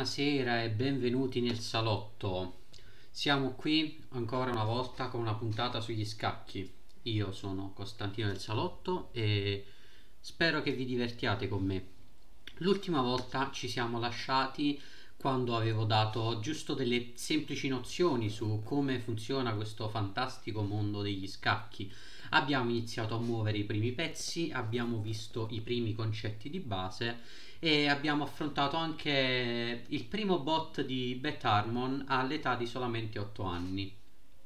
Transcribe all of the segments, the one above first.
Buonasera e benvenuti nel salotto. Siamo qui ancora una volta con una puntata sugli scacchi. Io sono Costantino del salotto e spero che vi divertiate con me. L'ultima volta ci siamo lasciati quando avevo dato giusto delle semplici nozioni su come funziona questo fantastico mondo degli scacchi. Abbiamo iniziato a muovere i primi pezzi, abbiamo visto i primi concetti di base e abbiamo affrontato anche il primo bot di Beth Harmon all'età di solamente 8 anni.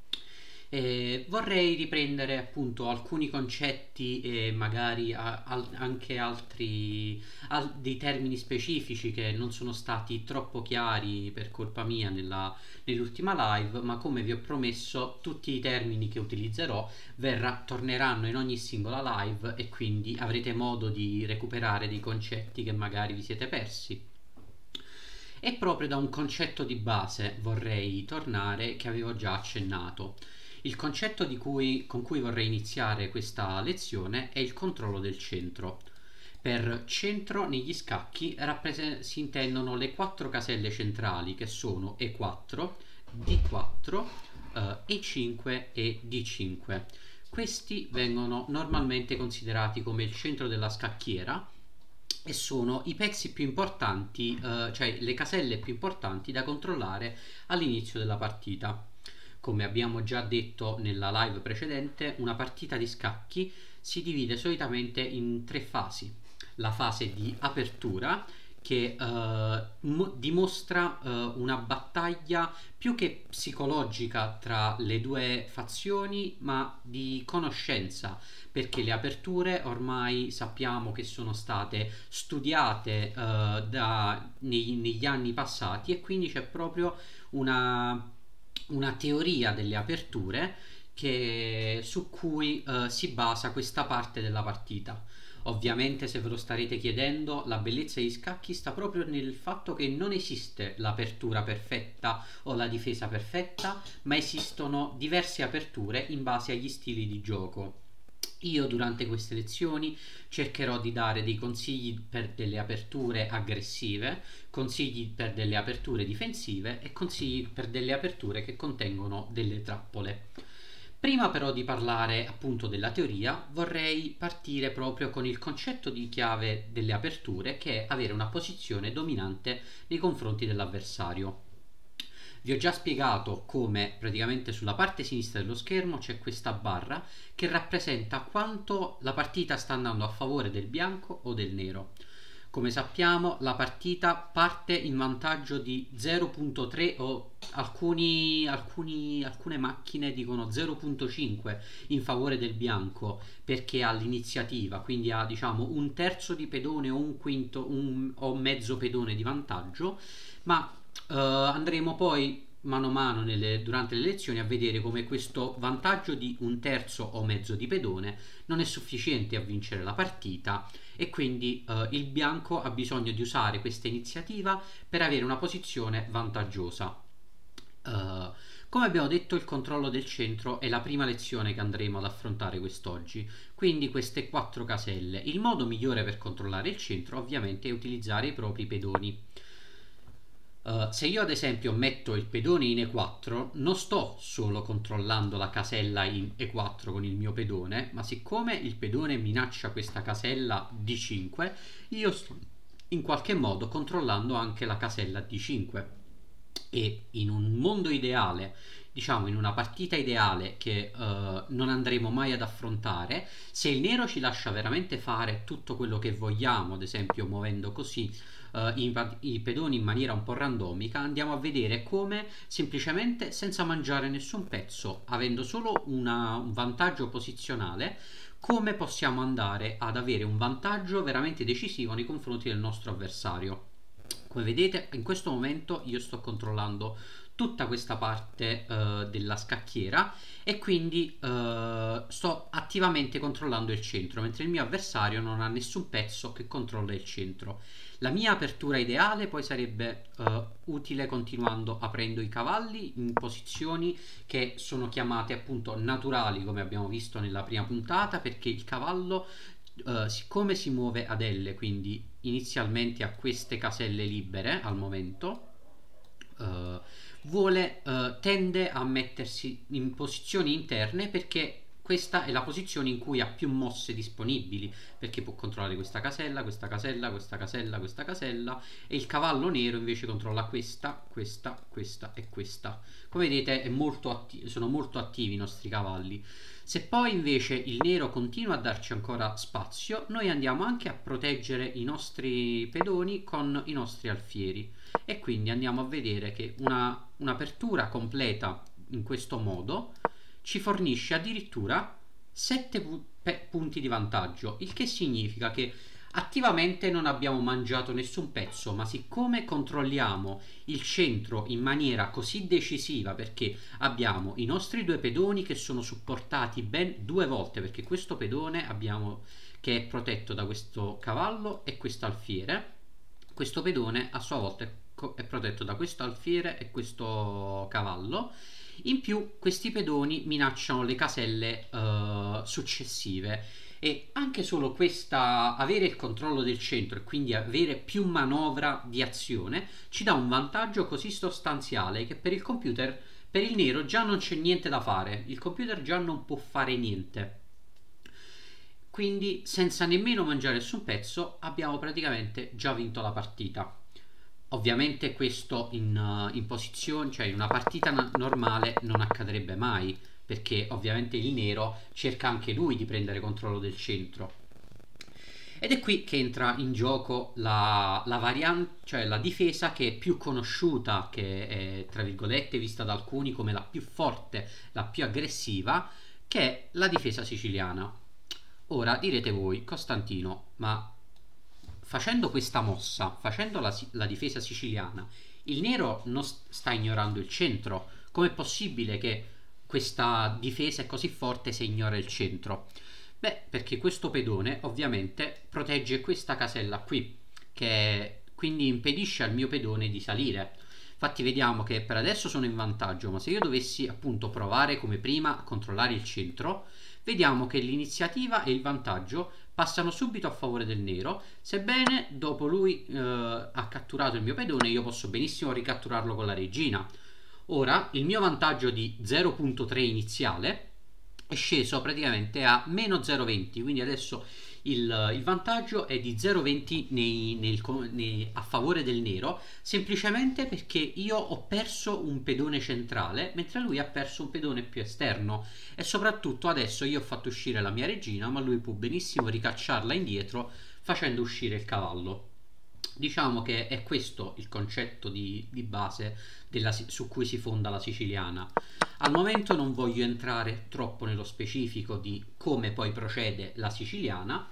Vorrei riprendere appunto alcuni concetti e magari anche altri dei termini specifici che non sono stati troppo chiari per colpa mia nell'ultima live, ma come vi ho promesso tutti i termini che utilizzerò torneranno in ogni singola live e quindi avrete modo di recuperare dei concetti che magari vi siete persi. E proprio da un concetto di base vorrei tornare che avevo già accennato. Il concetto con cui vorrei iniziare questa lezione è il controllo del centro. Per centro negli scacchi si intendono le quattro caselle centrali che sono E4, D4, E5 e D5. Questi vengono normalmente considerati come il centro della scacchiera e sono i pezzi più importanti, cioè le caselle più importanti da controllare all'inizio della partita. Come abbiamo già detto nella live precedente, una partita di scacchi si divide solitamente in tre fasi. La fase di apertura, che dimostra una battaglia più che psicologica tra le due fazioni, ma di conoscenza, perché le aperture ormai sappiamo che sono state studiate negli anni passati e quindi c'è proprio una teoria delle aperture su cui si basa questa parte della partita. Ovviamente, se ve lo starete chiedendo, la bellezza degli scacchi sta proprio nel fatto che non esiste l'apertura perfetta o la difesa perfetta, ma esistono diverse aperture in base agli stili di gioco. Io durante queste lezioni cercherò di dare dei consigli per delle aperture aggressive, consigli per delle aperture difensive e consigli per delle aperture che contengono delle trappole. Prima però di parlare appunto della teoria, vorrei partire proprio con il concetto di chiave delle aperture, che è avere una posizione dominante nei confronti dell'avversario. Vi ho già spiegato come praticamente sulla parte sinistra dello schermo c'è questa barra che rappresenta quanto la partita sta andando a favore del bianco o del nero. Come sappiamo, la partita parte in vantaggio di 0.3 o alcune macchine dicono 0.5 in favore del bianco perché ha l'iniziativa, quindi ha diciamo un terzo di pedone o un quinto o mezzo pedone di vantaggio, ma andremo poi mano a mano durante le lezioni a vedere come questo vantaggio di un terzo o mezzo di pedone non è sufficiente a vincere la partita e quindi il bianco ha bisogno di usare questa iniziativa per avere una posizione vantaggiosa. Come abbiamo detto, il controllo del centro è la prima lezione che andremo ad affrontare quest'oggi, quindi queste quattro caselle. Il modo migliore per controllare il centro ovviamente è utilizzare i propri pedoni. Se io ad esempio metto il pedone in E4, non sto solo controllando la casella in E4 con il mio pedone, ma siccome il pedone minaccia questa casella D5, io sto in qualche modo controllando anche la casella D5. E in un mondo ideale, diciamo in una partita ideale che non andremo mai ad affrontare, se il nero ci lascia veramente fare tutto quello che vogliamo, ad esempio muovendo così i pedoni in maniera un po' randomica, andiamo a vedere come semplicemente senza mangiare nessun pezzo, avendo solo un vantaggio posizionale, come possiamo andare ad avere un vantaggio veramente decisivo nei confronti del nostro avversario. Come vedete, in questo momento io sto controllando tutta questa parte della scacchiera e quindi sto attivamente controllando il centro, mentre il mio avversario non ha nessun pezzo che controlla il centro. La mia apertura ideale poi sarebbe utile continuando aprendo i cavalli in posizioni che sono chiamate appunto naturali, come abbiamo visto nella prima puntata, perché il cavallo siccome si muove ad L, quindi inizialmente a queste caselle libere al momento, tende a mettersi in posizioni interne perché questa è la posizione in cui ha più mosse disponibili, perché può controllare questa casella, questa casella, questa casella, questa casella, e il cavallo nero invece controlla questa, questa, questa e questa. Come vedete sono molto attivi i nostri cavalli. Se poi invece il nero continua a darci ancora spazio, noi andiamo anche a proteggere i nostri pedoni con i nostri alfieri, e quindi andiamo a vedere che un'apertura completa in questo modo ci fornisce addirittura 7 punti di vantaggio, il che significa che attivamente non abbiamo mangiato nessun pezzo, ma siccome controlliamo il centro in maniera così decisiva, perché abbiamo i nostri due pedoni che sono supportati ben 2 volte, perché questo pedone abbiamo che è protetto da questo cavallo e questo alfiere, questo pedone a sua volta è protetto da questo alfiere e questo cavallo. In più questi pedoni minacciano le caselle successive, e anche solo avere il controllo del centro e quindi avere più manovra di azione ci dà un vantaggio così sostanziale che per il computer, per il nero, già non c'è niente da fare, il computer già non può fare niente. Quindi senza nemmeno mangiare nessun pezzo abbiamo praticamente già vinto la partita. Ovviamente questo in posizione, cioè in una partita normale non accadrebbe mai, perché ovviamente il nero cerca anche lui di prendere controllo del centro. Ed è qui che entra in gioco la variante, cioè la difesa che è più conosciuta, che è tra virgolette vista da alcuni come la più forte, la più aggressiva, che è la difesa siciliana. Ora direte voi, Costantino, ma facendo questa mossa, facendo la difesa siciliana, il nero non sta ignorando il centro. Com'è possibile che questa difesa è così forte se ignora il centro? Beh, perché questo pedone ovviamente protegge questa casella qui, che quindi impedisce al mio pedone di salire. Infatti vediamo che per adesso sono in vantaggio, ma se io dovessi appunto provare come prima a controllare il centro, vediamo che l'iniziativa e il vantaggio passano subito a favore del nero, sebbene dopo lui ha catturato il mio pedone io posso benissimo ricatturarlo con la regina. Ora il mio vantaggio di 0.3 iniziale è sceso praticamente a meno 0,20, quindi adesso il vantaggio è di 0,20 a favore del nero, semplicemente perché io ho perso un pedone centrale mentre lui ha perso un pedone più esterno, e soprattutto adesso io ho fatto uscire la mia regina, ma lui può benissimo ricacciarla indietro facendo uscire il cavallo. Diciamo che è questo il concetto di base su cui si fonda la siciliana. Al momento non voglio entrare troppo nello specifico di come poi procede la siciliana,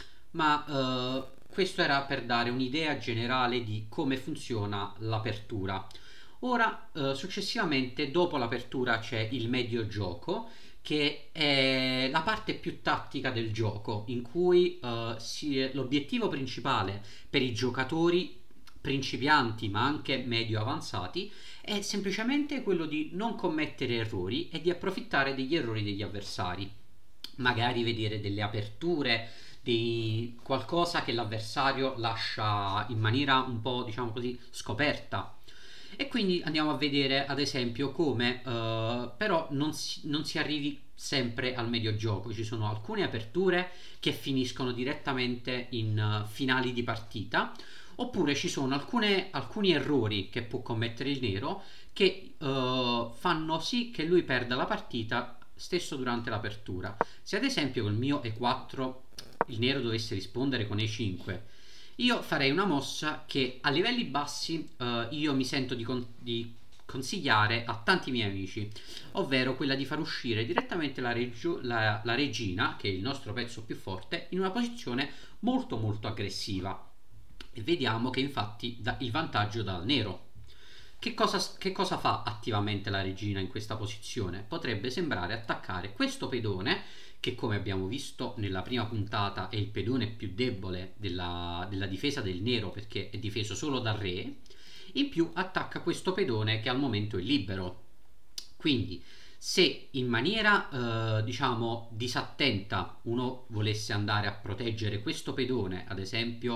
ma questo era per dare un'idea generale di come funziona l'apertura. Ora, successivamente, dopo l'apertura c'è il medio gioco, che è la parte più tattica del gioco, in cui l'obiettivo principale per i giocatori principianti ma anche medio avanzati è semplicemente quello di non commettere errori e di approfittare degli errori degli avversari, magari vedere delle aperture, di qualcosa che l'avversario lascia in maniera un po', diciamo così, scoperta. E quindi andiamo a vedere ad esempio come però non si arrivi sempre al medio gioco. Ci sono alcune aperture che finiscono direttamente in finali di partita, oppure ci sono alcuni errori che può commettere il nero che fanno sì che lui perda la partita stesso durante l'apertura. Se ad esempio col mio E4 il nero dovesse rispondere con E5, io farei una mossa che a livelli bassi io mi sento di consigliare a tanti miei amici, ovvero quella di far uscire direttamente la regina, che è il nostro pezzo più forte, in una posizione molto molto aggressiva, e vediamo che infatti dà il vantaggio dal nero. Che cosa fa attivamente la regina in questa posizione? Potrebbe sembrare attaccare questo pedone, che come abbiamo visto nella prima puntata è il pedone più debole della difesa del nero, perché è difeso solo dal re. In più attacca questo pedone che al momento è libero. Quindi se in maniera disattenta uno volesse andare a proteggere questo pedone, ad esempio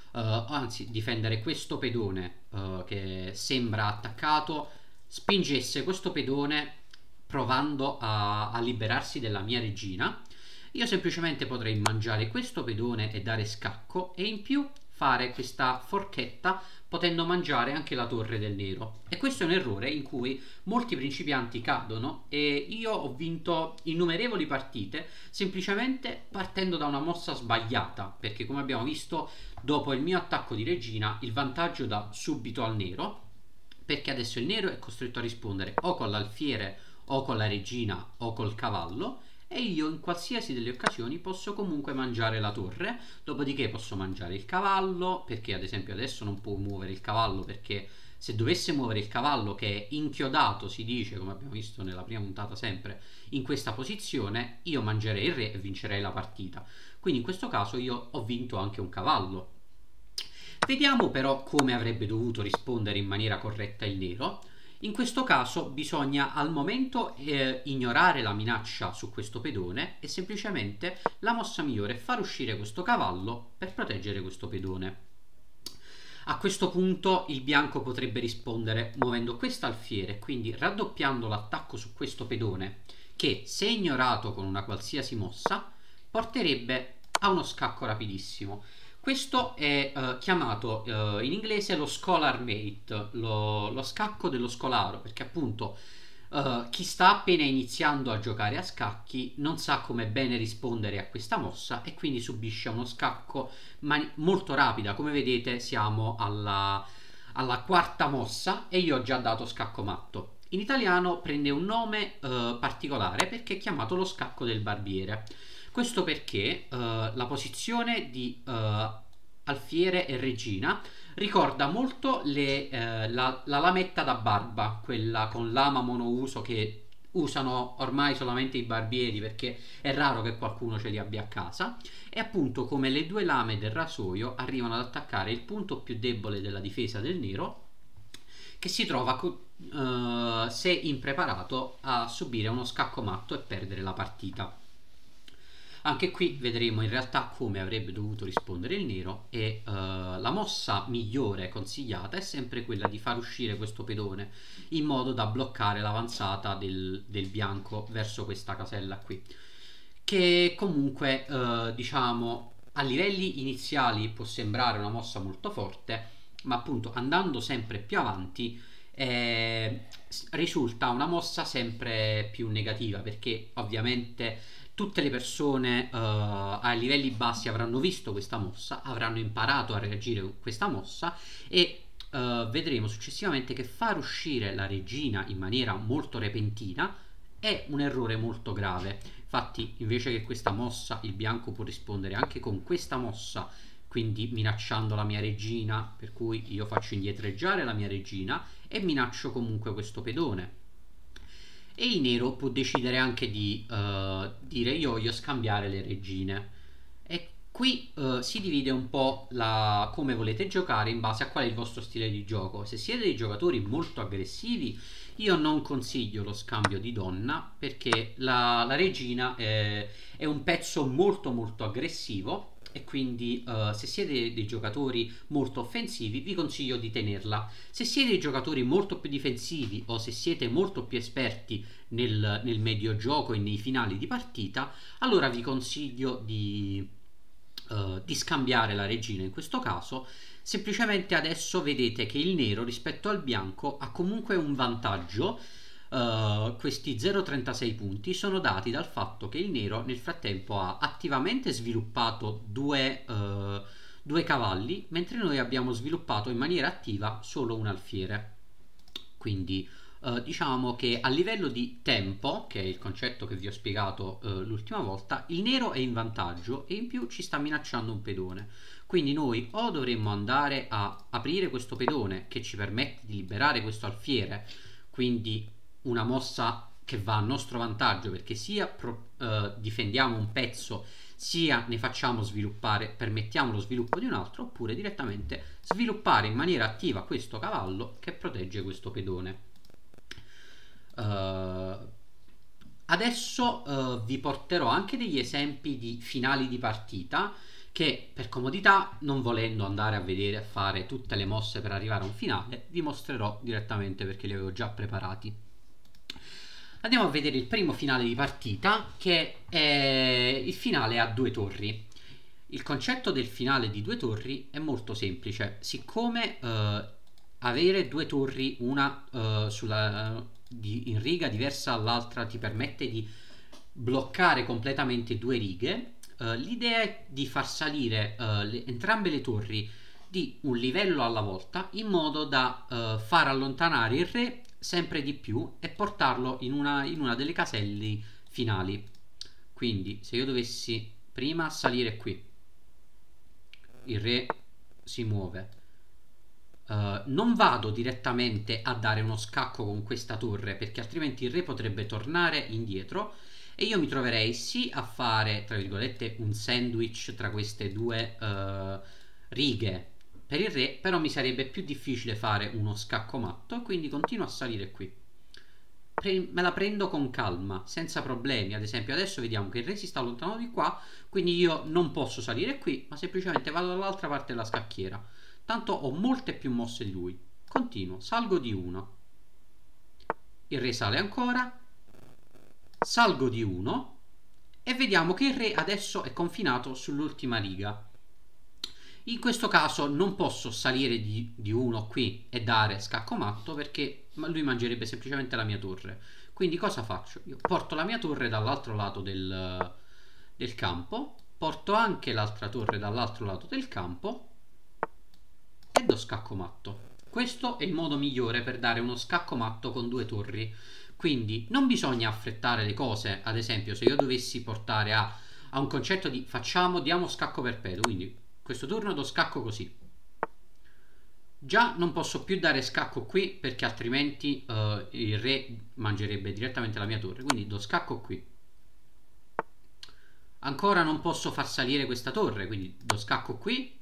anzi difendere questo pedone che sembra attaccato, spingesse questo pedone provando a liberarsi della mia regina, io semplicemente potrei mangiare questo pedone e dare scacco, e in più fare questa forchetta potendo mangiare anche la torre del nero. E questo è un errore in cui molti principianti cadono, e io ho vinto innumerevoli partite semplicemente partendo da una mossa sbagliata, perché come abbiamo visto dopo il mio attacco di regina il vantaggio dà subito al nero, perché adesso il nero è costretto a rispondere o con l'alfiere o con la regina o col cavallo, e io in qualsiasi delle occasioni posso comunque mangiare la torre, dopodiché posso mangiare il cavallo, perché ad esempio adesso non può muovere il cavallo, perché se dovesse muovere il cavallo, che è inchiodato, si dice, come abbiamo visto nella prima puntata sempre, in questa posizione, io mangerei il re e vincerei la partita. Quindi in questo caso io ho vinto anche un cavallo. Vediamo però come avrebbe dovuto rispondere in maniera corretta il nero. In questo caso bisogna al momento ignorare la minaccia su questo pedone, e semplicemente la mossa migliore è far uscire questo cavallo per proteggere questo pedone. A questo punto il bianco potrebbe rispondere muovendo questo alfiere, quindi raddoppiando l'attacco su questo pedone, che se ignorato con una qualsiasi mossa porterebbe a uno scacco rapidissimo. Questo è chiamato in inglese lo scholar mate, lo scacco dello scolaro, perché appunto chi sta appena iniziando a giocare a scacchi non sa come bene rispondere a questa mossa, e quindi subisce uno scacco molto rapida. Come vedete siamo alla quarta mossa e io ho già dato scacco matto. In italiano prende un nome particolare, perché è chiamato lo scacco del barbiere. Questo perché la posizione di alfiere e regina ricorda molto la lametta da barba, quella con lama monouso che usano ormai solamente i barbieri, perché è raro che qualcuno ce li abbia a casa. E appunto come le due lame del rasoio arrivano ad attaccare il punto più debole della difesa del nero, che si trova se impreparato a subire uno scacco matto e perdere la partita. Anche qui vedremo in realtà come avrebbe dovuto rispondere il nero, e la mossa migliore consigliata è sempre quella di far uscire questo pedone in modo da bloccare l'avanzata del bianco verso questa casella qui, che comunque diciamo a livelli iniziali può sembrare una mossa molto forte, ma appunto andando sempre più avanti risulta una mossa sempre più negativa, perché ovviamente tutte le persone a livelli bassi avranno visto questa mossa, avranno imparato a reagire con questa mossa, e vedremo successivamente che far uscire la regina in maniera molto repentina è un errore molto grave. Infatti invece che questa mossa il bianco può rispondere anche con questa mossa, quindi minacciando la mia regina, per cui io faccio indietreggiare la mia regina e minaccio comunque questo pedone. E il nero può decidere anche di dire io voglio scambiare le regine, e qui si divide un po' come volete giocare in base a qual è il vostro stile di gioco. Se siete dei giocatori molto aggressivi io non consiglio lo scambio di donna, perché la regina è un pezzo molto molto aggressivo, e quindi se siete dei giocatori molto offensivi vi consiglio di tenerla. Se siete dei giocatori molto più difensivi, o se siete molto più esperti nel medio gioco e nei finali di partita, allora vi consiglio di scambiare la regina in questo caso. Semplicemente adesso vedete che il nero rispetto al bianco ha comunque un vantaggio. Questi 0,36 punti sono dati dal fatto che il nero nel frattempo ha attivamente sviluppato due cavalli, mentre noi abbiamo sviluppato in maniera attiva solo un alfiere. Quindi diciamo che a livello di tempo, che è il concetto che vi ho spiegato l'ultima volta, il nero è in vantaggio, e in più ci sta minacciando un pedone. Quindi noi o dovremmo andare a aprire questo pedone che ci permette di liberare questo alfiere, quindi una mossa che va a nostro vantaggio, perché sia difendiamo un pezzo sia ne facciamo sviluppare, permettiamo lo sviluppo di un altro, oppure direttamente sviluppare in maniera attiva questo cavallo che protegge questo pedone. Adesso vi porterò anche degli esempi di finali di partita che per comodità, non volendo andare a vedere a fare tutte le mosse per arrivare a un finale, vi mostrerò direttamente perché li avevo già preparati. Andiamo a vedere il primo finale di partita, che è il finale a 2 torri. Il concetto del finale di 2 torri è molto semplice. Siccome avere 2 torri, una in riga diversa dall'altra, ti permette di bloccare completamente 2 righe, l'idea è di far salire entrambe le torri di un livello alla volta, in modo da far allontanare il re sempre di più e portarlo in una delle caselle finali. Quindi se io dovessi prima salire qui, il re si muove, non vado direttamente a dare uno scacco con questa torre, perché altrimenti il re potrebbe tornare indietro e io mi troverei sì a fare, tra virgolette, un sandwich tra queste due righe per il re, però mi sarebbe più difficile fare uno scacco matto, quindi continuo a salire qui. Me la prendo con calma, senza problemi. Ad esempio adesso vediamo che il re si sta allontanando di qua, quindi io non posso salire qui, ma semplicemente vado dall'altra parte della scacchiera. Tanto ho molte più mosse di lui. Continuo, salgo di 1. Il re sale ancora, salgo di 1 e vediamo che il re adesso è confinato sull'ultima riga. In questo caso non posso salire di 1 qui e dare scacco matto, perché lui mangerebbe semplicemente la mia torre. Quindi cosa faccio? Io porto la mia torre dall'altro lato del campo, porto anche l'altra torre dall'altro lato del campo e do scacco matto. Questo è il modo migliore per dare uno scacco matto con 2 torri. Quindi non bisogna affrettare le cose. Ad esempio, se io dovessi portare a un concetto di diamo scacco perpetuo, quindi questo turno do scacco così, già non posso più dare scacco qui, perché altrimenti il re mangerebbe direttamente la mia torre, quindi do scacco qui. Ancora non posso far salire questa torre, quindi do scacco qui.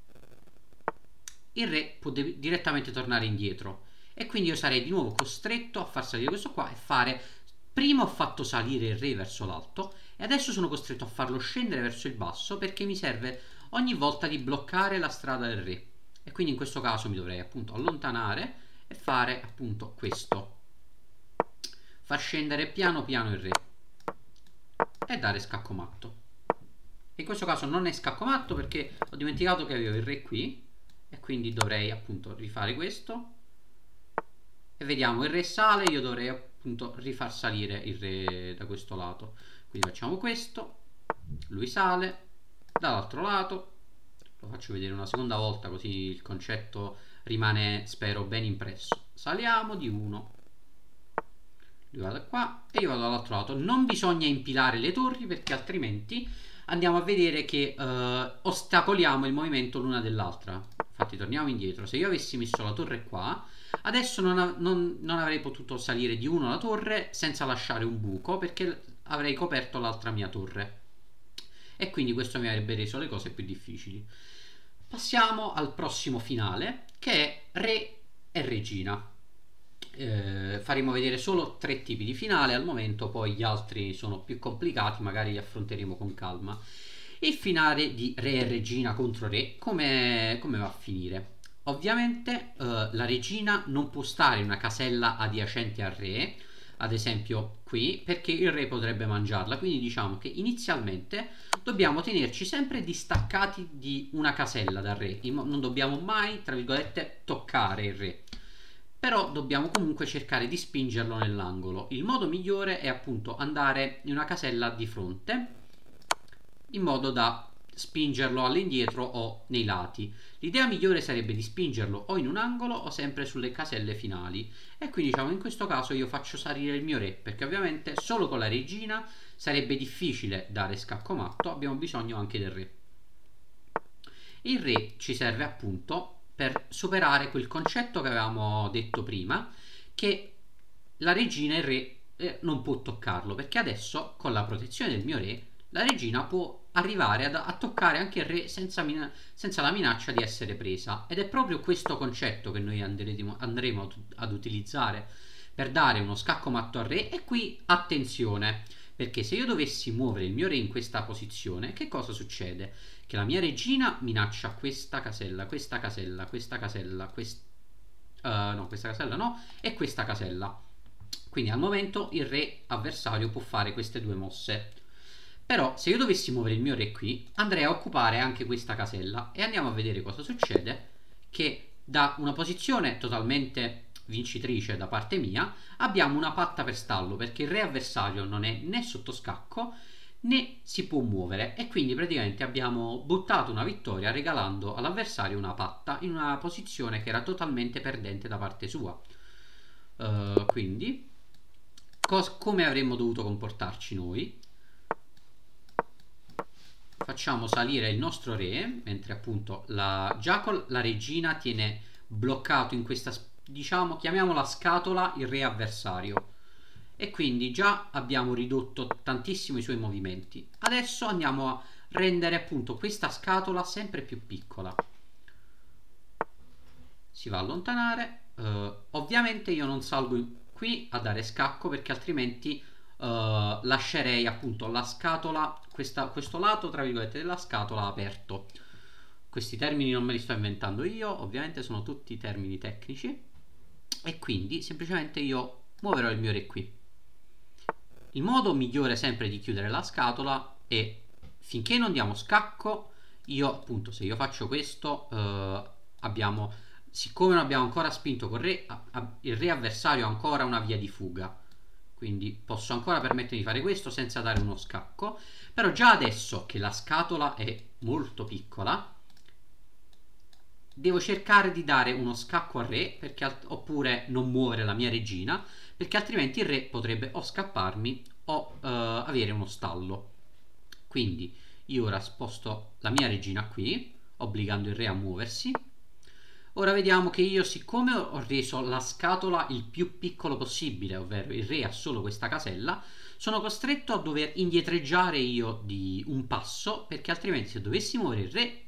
Il re può direttamente tornare indietro e quindi io sarei di nuovo costretto a far salire questo qua e fare... Prima ho fatto salire il re verso l'alto e adesso sono costretto a farlo scendere verso il basso, perché mi serve ogni volta di bloccare la strada del re. E quindi in questo caso mi dovrei appunto allontanare e fare appunto questo, far scendere piano piano il re e dare scacco matto. In questo caso non è scacco matto perché ho dimenticato che avevo il re qui, e quindi dovrei appunto rifare questo e vediamo, il re sale, io dovrei appunto rifar salire il re da questo lato. Quindi facciamo questo, lui sale dall'altro lato, lo faccio vedere una seconda volta così il concetto rimane, spero, ben impresso. Saliamo di 1, lui va da qua e io vado dall'altro lato. Non bisogna impilare le torri, perché altrimenti andiamo a vedere che ostacoliamo il movimento l'una dell'altra. Infatti torniamo indietro. Se io avessi messo la torre qua, adesso non avrei potuto salire di 1 la torre senza lasciare un buco, perché avrei coperto l'altra mia torre e quindi questo mi avrebbe reso le cose più difficili. Passiamo al prossimo finale, che è re e regina. Faremo vedere solo 3 tipi di finale al momento, poi gli altri sono più complicati, magari li affronteremo con calma. Il finale di re e regina contro re, come va a finire? Ovviamente la regina non può stare in una casella adiacente al re, ad esempio qui, perché il re potrebbe mangiarla. Quindi diciamo che inizialmente dobbiamo tenerci sempre distaccati di una casella dal re, non dobbiamo mai, tra virgolette, toccare il re, però dobbiamo comunque cercare di spingerlo nell'angolo. Il modo migliore è appunto andare in una casella di fronte, in modo da spingerlo all'indietro o nei lati. L'idea migliore sarebbe di spingerlo o in un angolo o sempre sulle caselle finali, e quindi diciamo in questo caso io faccio salire il mio re, perché ovviamente solo con la regina sarebbe difficile dare scacco matto, abbiamo bisogno anche del re. Il re ci serve appunto per superare quel concetto che avevamo detto prima, che la regina, il re non può toccarlo, perché adesso con la protezione del mio re la regina può arrivare a toccare anche il re senza la minaccia di essere presa, ed è proprio questo concetto che noi andremo ad utilizzare per dare uno scacco matto al re. E qui attenzione, perché se io dovessi muovere il mio re in questa posizione, che cosa succede? Che la mia regina minaccia questa casella, questa casella, questa casella, no, questa casella no, e questa casella. Quindi al momento il re avversario può fare queste due mosse. Però se io dovessi muovere il mio re qui, andrei a occupare anche questa casella e andiamo a vedere cosa succede, che da una posizione totalmente vincitrice da parte mia abbiamo una patta per stallo, perché il re avversario non è né sotto scacco né si può muovere, e quindi praticamente abbiamo buttato una vittoria regalando all'avversario una patta in una posizione che era totalmente perdente da parte sua. Quindi come avremmo dovuto comportarci noi? Facciamo salire il nostro re, mentre appunto già con la regina tiene bloccato in questa, diciamo, chiamiamola scatola, il re avversario, e quindi già abbiamo ridotto tantissimo i suoi movimenti. Adesso andiamo a rendere appunto questa scatola sempre più piccola. Si va a allontanare. Ovviamente io non salgo qui a dare scacco, perché altrimenti lascerei appunto la scatola, questo lato tra virgolette della scatola aperto. Questi termini non me li sto inventando io, ovviamente sono tutti termini tecnici, e quindi semplicemente io muoverò il mio re qui. Il modo migliore sempre di chiudere la scatola è, finché non diamo scacco, io appunto, se io faccio questo, siccome non abbiamo ancora spinto col re, il re avversario ha ancora una via di fuga, quindi posso ancora permettermi di fare questo senza dare uno scacco. Però già adesso che la scatola è molto piccola, devo cercare di dare uno scacco al re, oppure non muovere la mia regina, perché altrimenti il re potrebbe o scapparmi o avere uno stallo. Quindi io ora sposto la mia regina qui, obbligando il re a muoversi. Ora vediamo che io, siccome ho reso la scatola il più piccolo possibile, ovvero il re ha solo questa casella, sono costretto a dover indietreggiare io di un passo, perché altrimenti se dovessi muovere il re,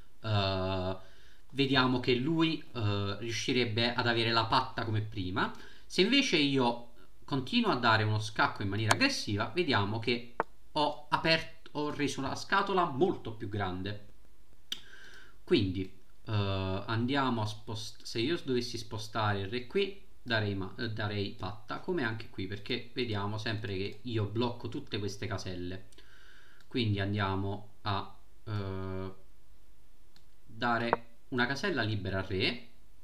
vediamo che lui riuscirebbe ad avere la patta come prima. Se invece io continuo a dare uno scacco in maniera aggressiva, vediamo che ho reso la scatola molto più grande. Quindi andiamo a spostare. Se io dovessi spostare il re qui, darei patta, come anche qui, perché vediamo sempre che io blocco tutte queste caselle. Quindi andiamo a dare una casella libera al re,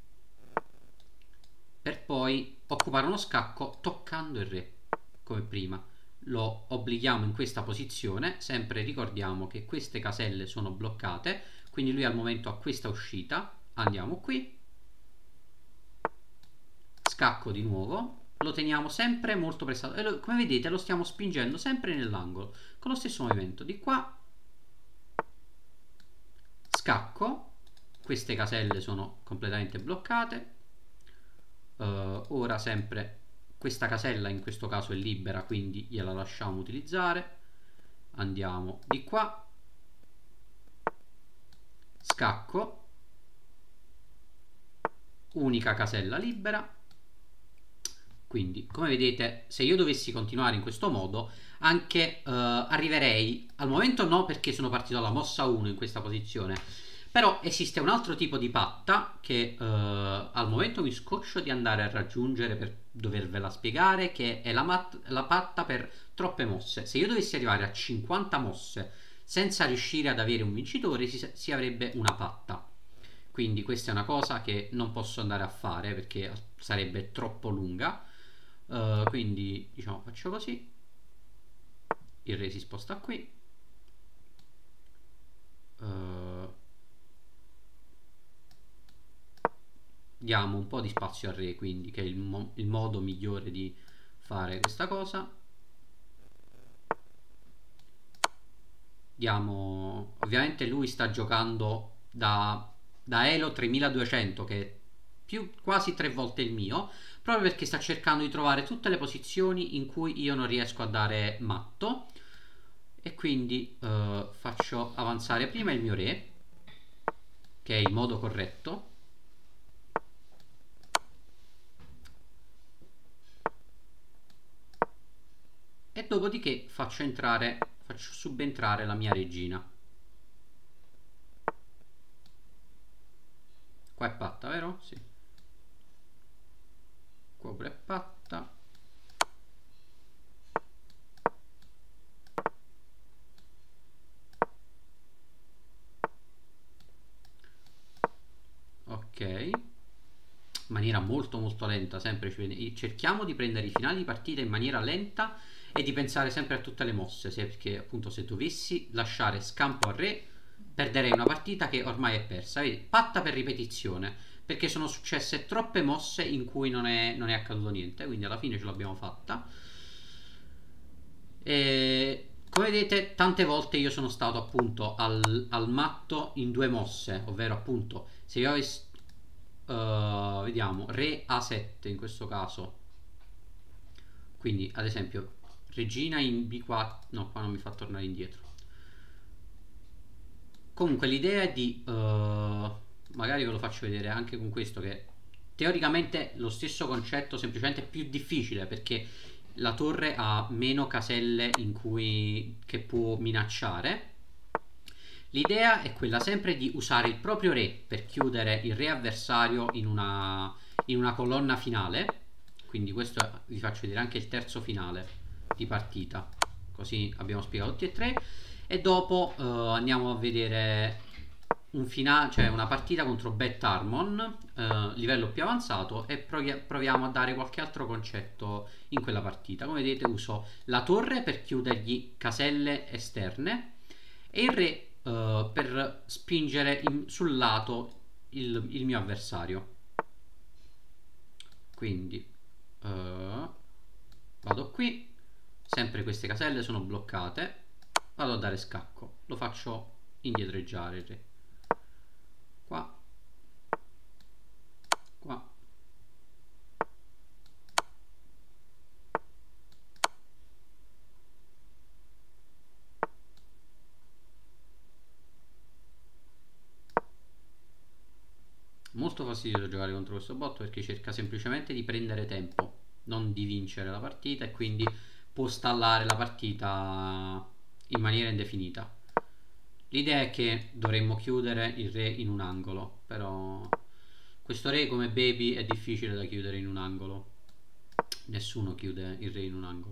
per poi occupare uno scacco toccando il re come prima. Lo obblighiamo in questa posizione, sempre ricordiamo che queste caselle sono bloccate, quindi lui al momento ha questa uscita. Andiamo qui, scacco di nuovo, lo teniamo sempre molto pressato e come vedete lo stiamo spingendo sempre nell'angolo con lo stesso movimento. Di qua scacco, queste caselle sono completamente bloccate. Ora sempre questa casella in questo caso è libera, quindi gliela lasciamo utilizzare. Andiamo di qua, scacco, unica casella libera. Quindi come vedete, se io dovessi continuare in questo modo, anche arriverei al momento, no, perché sono partito dalla mossa 1 in questa posizione, però esiste un altro tipo di patta che al momento mi scoccio di andare a raggiungere per dovervela spiegare, che è la patta per troppe mosse. Se io dovessi arrivare a 50 mosse senza riuscire ad avere un vincitore, si avrebbe una patta. Quindi questa è una cosa che non posso andare a fare perché sarebbe troppo lunga. Quindi diciamo faccio così, il re si sposta qui, diamo un po' di spazio al re, quindi che è il modo migliore di fare questa cosa. Ovviamente lui sta giocando da Elo 3200, che è quasi 3 volte il mio, proprio perché sta cercando di trovare tutte le posizioni in cui io non riesco a dare matto, e quindi faccio avanzare prima il mio re, che è il modo corretto. e dopodiché faccio subentrare la mia regina. Qua è patta, vero? Sì. Qua pure è patta. Ok, in maniera molto molto lenta, sempre cerchiamo di prendere i finali di partita in maniera lenta e di pensare sempre a tutte le mosse, perché appunto se dovessi lasciare scampo al re perderei una partita che ormai è persa. Vedi? Patta per ripetizione, perché sono successe troppe mosse in cui non è accaduto niente, quindi alla fine ce l'abbiamo fatta. E come vedete, tante volte io sono stato appunto al matto in due mosse, ovvero appunto se io avessi vediamo re A7 in questo caso, quindi ad esempio regina in B4, no, qua non mi fa tornare indietro. Comunque l'idea è di magari ve lo faccio vedere anche con questo, che teoricamente lo stesso concetto, semplicemente più difficile perché la torre ha meno caselle che può minacciare. L'idea è quella sempre di usare il proprio re per chiudere il re avversario in una colonna finale. Quindi questo vi faccio vedere anche il terzo finale di partita, così abbiamo spiegato tutti e tre. E dopo andiamo a vedere cioè una partita contro Bet Harmon, livello più avanzato, e proviamo a dare qualche altro concetto in quella partita. Come vedete uso la torre per chiudergli caselle esterne e il re per spingere sul lato il mio avversario. Quindi vado qui, sempre queste caselle sono bloccate, vado a dare scacco, lo faccio indietreggiare il re. Qua, qua, molto fastidioso giocare contro questo bot perché cerca semplicemente di prendere tempo, non di vincere la partita, e quindi può stallare la partita in maniera indefinita. L'idea è che dovremmo chiudere il re in un angolo, però questo re come baby è difficile da chiudere in un angolo. Nessuno chiude il re in un angolo.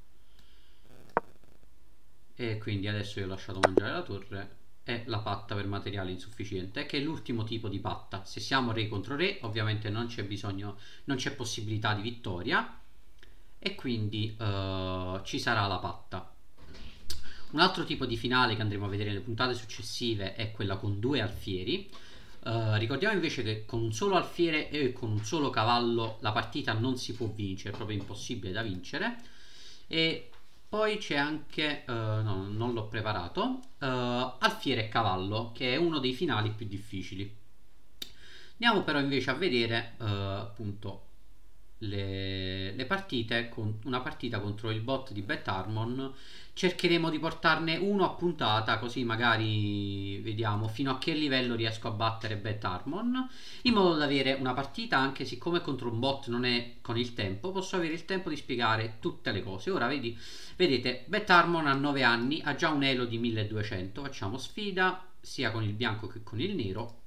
E quindi adesso io ho lasciato mangiare la torre e la patta per materiale insufficiente, che è l'ultimo tipo di patta. Se siamo re contro re ovviamente non c'è possibilità di vittoria, e quindi ci sarà la patta. Un altro tipo di finale che andremo a vedere nelle puntate successive è quella con due alfieri. Ricordiamo invece che con un solo alfiere e con un solo cavallo la partita non si può vincere, è proprio impossibile da vincere. E poi c'è anche, no, non l'ho preparato, alfiere e cavallo, che è uno dei finali più difficili. Andiamo però invece a vedere appunto le partite. Con una partita contro il bot di Bet Harmon cercheremo di portarne uno a puntata, così magari vediamo fino a che livello riesco a battere Bet Harmon, in modo da avere una partita, anche siccome contro un bot non è con il tempo, posso avere il tempo di spiegare tutte le cose. Ora vedete, Bet Harmon ha 9 anni, ha già un elo di 1200, facciamo sfida sia con il bianco che con il nero.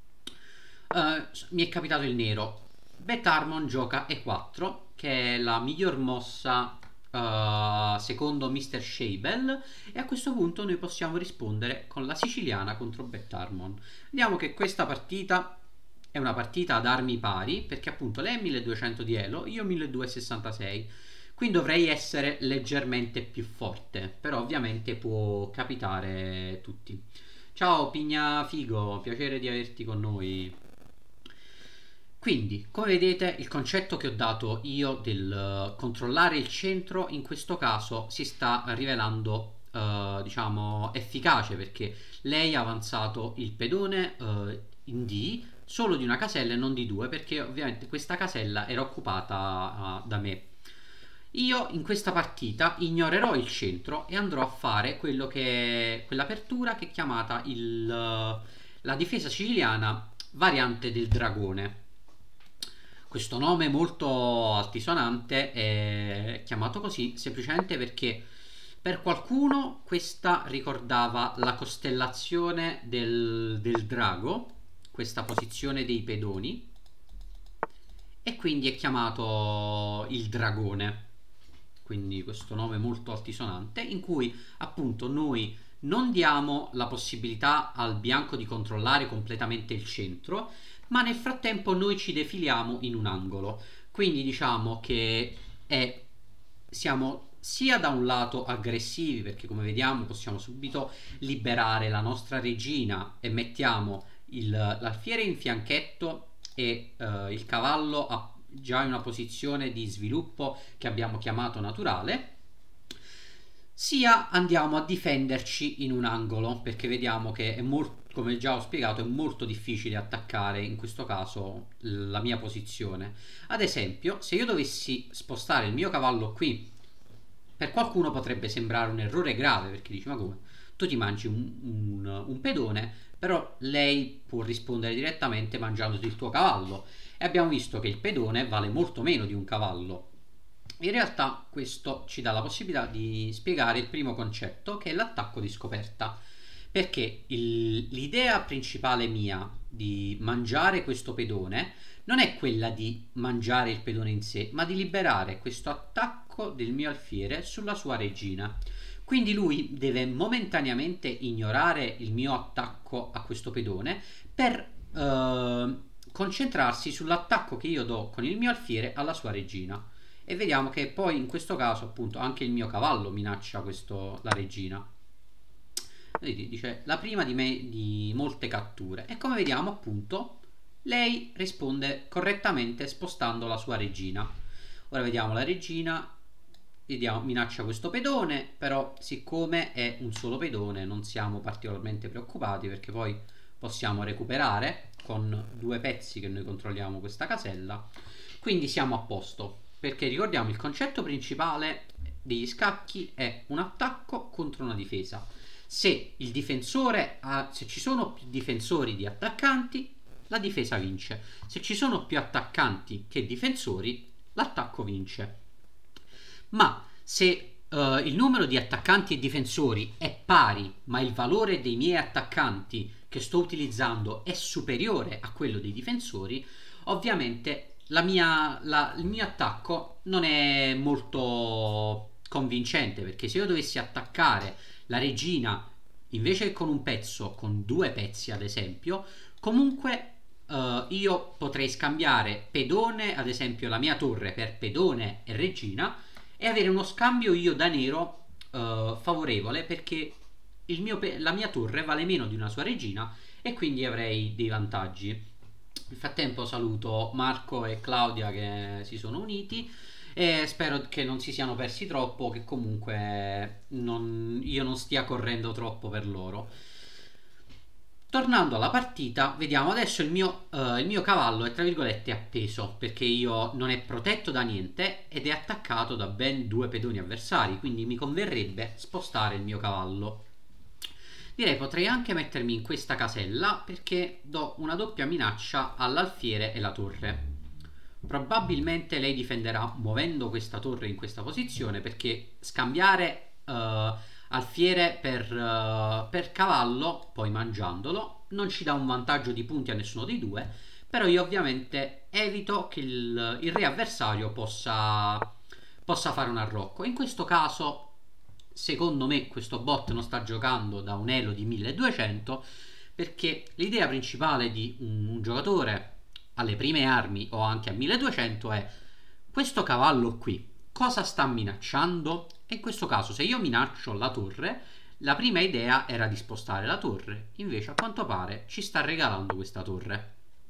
Mi è capitato il nero. Bet Harmon gioca E4, che è la miglior mossa secondo Mr. Scheibel, e a questo punto noi possiamo rispondere con la siciliana contro Bet Harmon. Vediamo che questa partita è una partita ad armi pari, perché appunto lei ha 1200 di elo, io 1266, quindi dovrei essere leggermente più forte, però ovviamente può capitare tutti. Ciao Pigna Figo, piacere di averti con noi. Quindi, come vedete, il concetto che ho dato io del controllare il centro in questo caso si sta rivelando diciamo efficace, perché lei ha avanzato il pedone in D solo di una casella e non di due, perché ovviamente questa casella era occupata da me. Io in questa partita ignorerò il centro e andrò a fare quell'apertura che è chiamata la difesa siciliana variante del dragone. Questo nome molto altisonante è chiamato così semplicemente perché per qualcuno questa ricordava la costellazione del drago, questa posizione dei pedoni, e quindi è chiamato il dragone. Quindi questo nome molto altisonante in cui appunto noi non diamo la possibilità al bianco di controllare completamente il centro, ma nel frattempo noi ci defiliamo in un angolo. Quindi diciamo che siamo sia da un lato aggressivi, perché come vediamo possiamo subito liberare la nostra regina e mettiamo l'alfiere in fianchetto e il cavallo già in una posizione di sviluppo che abbiamo chiamato naturale, sia andiamo a difenderci in un angolo, perché vediamo che è molto, come già ho spiegato, è molto difficile attaccare in questo caso la mia posizione. Ad esempio, se io dovessi spostare il mio cavallo qui, per qualcuno potrebbe sembrare un errore grave, perché dici: ma come? Tu ti mangi un pedone, però lei può rispondere direttamente mangiandoti il tuo cavallo. E abbiamo visto che il pedone vale molto meno di un cavallo. In realtà questo ci dà la possibilità di spiegare il primo concetto, che è l'attacco di scoperta, perché l'idea principale mia di mangiare questo pedone non è quella di mangiare il pedone in sé, ma di liberare questo attacco del mio alfiere sulla sua regina. Quindi lui deve momentaneamente ignorare il mio attacco a questo pedone per concentrarsi sull'attacco che io do con il mio alfiere alla sua regina. E vediamo che poi in questo caso appunto anche il mio cavallo minaccia la regina. Vedi, dice la prima di molte catture, e come vediamo appunto lei risponde correttamente spostando la sua regina. Ora vediamo la regina, vediamo, minaccia questo pedone, però siccome è un solo pedone non siamo particolarmente preoccupati, perché poi possiamo recuperare con 2 pezzi che noi controlliamo questa casella, quindi siamo a posto, perché ricordiamo il concetto principale degli scacchi è un attacco contro una difesa. Se ci sono più difensori di attaccanti, la difesa vince. Se ci sono più attaccanti che difensori, l'attacco vince. Ma se il numero di attaccanti e difensori è pari, ma il valore dei miei attaccanti che sto utilizzando è superiore a quello dei difensori, ovviamente il mio attacco non è molto convincente, perché se io dovessi attaccare la regina invece che con un pezzo, con 2 pezzi ad esempio, comunque io potrei scambiare pedone, ad esempio la mia torre, per pedone e regina, e avere uno scambio io da nero favorevole, perché la mia torre vale meno di una sua regina e quindi avrei dei vantaggi. Nel frattempo saluto Marco e Claudia che si sono uniti e spero che non si siano persi troppo, che comunque io non stia correndo troppo per loro. Tornando alla partita, vediamo adesso il mio cavallo è tra virgolette appeso, perché io non è protetto da niente ed è attaccato da ben 2 pedoni avversari, quindi mi converrebbe spostare il mio cavallo. Direi potrei anche mettermi in questa casella, perché do una doppia minaccia all'alfiere e la torre. Probabilmente lei difenderà muovendo questa torre in questa posizione, perché scambiare alfiere per cavallo, poi mangiandolo, non ci dà un vantaggio di punti a nessuno dei due, però io ovviamente evito che il re avversario possa fare un arrocco. In questo caso, secondo me, questo bot non sta giocando da un elo di 1200, perché l'idea principale di un giocatore alle prime armi o anche a 1200 è: questo cavallo qui cosa sta minacciando? E in questo caso, se io minaccio la torre, la prima idea era di spostare la torre, invece a quanto pare ci sta regalando questa torre.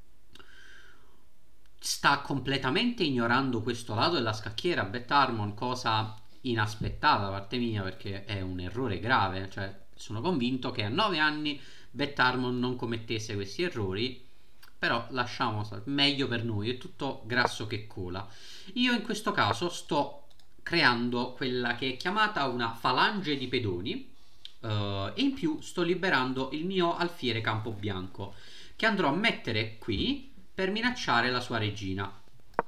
Sta completamente ignorando questo lato della scacchiera BetHarmon, cosa inaspettata da parte mia, perché è un errore grave. Cioè, sono convinto che a 9 anni BetHarmon non commettesse questi errori, però lasciamo stare, meglio per noi, è tutto grasso che cola. Io in questo caso sto creando quella che è chiamata una falange di pedoni, e in più sto liberando il mio alfiere campo bianco, che andrò a mettere qui per minacciare la sua regina.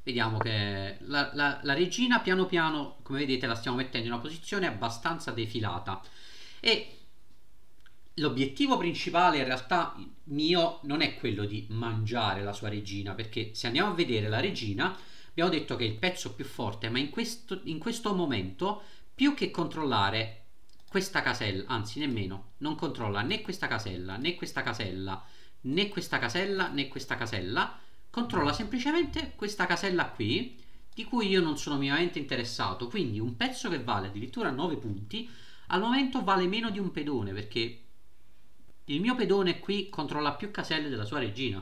vediamo che la regina piano piano, come vedete, la stiamo mettendo in una posizione abbastanza defilata. E l'obiettivo principale in realtà mio non è quello di mangiare la sua regina, perché se andiamo a vedere la regina, abbiamo detto che è il pezzo più forte, ma in questo momento, più che controllare questa casella, anzi nemmeno, non controlla né questa casella, né questa casella, né questa casella, né questa casella, controlla semplicemente questa casella qui, di cui io non sono minimamente interessato. Quindi un pezzo che vale addirittura 9 punti, al momento vale meno di un pedone, perché il mio pedone qui controlla più caselle della sua regina.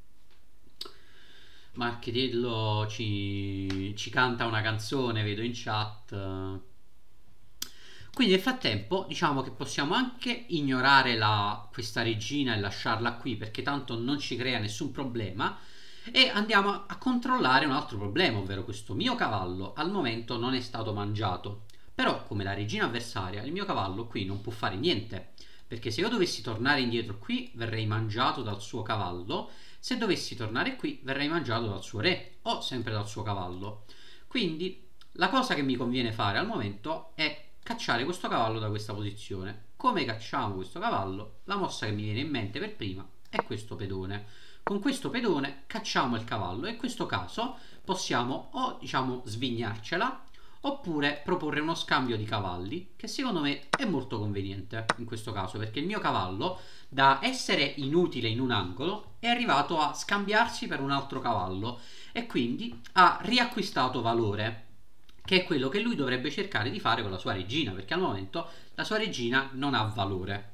Marchetello ci canta una canzone, vedo in chat. Quindi nel frattempo diciamo che possiamo anche ignorare questa regina e lasciarla qui, perché tanto non ci crea nessun problema, e andiamo a controllare un altro problema, ovvero questo mio cavallo al momento non è stato mangiato, però come la regina avversaria il mio cavallo qui non può fare niente, perché se io dovessi tornare indietro qui verrei mangiato dal suo cavallo, se dovessi tornare qui verrei mangiato dal suo re o sempre dal suo cavallo. Quindi la cosa che mi conviene fare al momento è cacciare questo cavallo da questa posizione. Come cacciamo questo cavallo? La mossa che mi viene in mente per prima è questo pedone. Con questo pedone cacciamo il cavallo e in questo caso possiamo o diciamo svignarcela oppure proporre uno scambio di cavalli, che secondo me è molto conveniente in questo caso, perché il mio cavallo, da essere inutile in un angolo, è arrivato a scambiarsi per un altro cavallo e quindi ha riacquistato valore, che è quello che lui dovrebbe cercare di fare con la sua regina, perché al momento la sua regina non ha valore.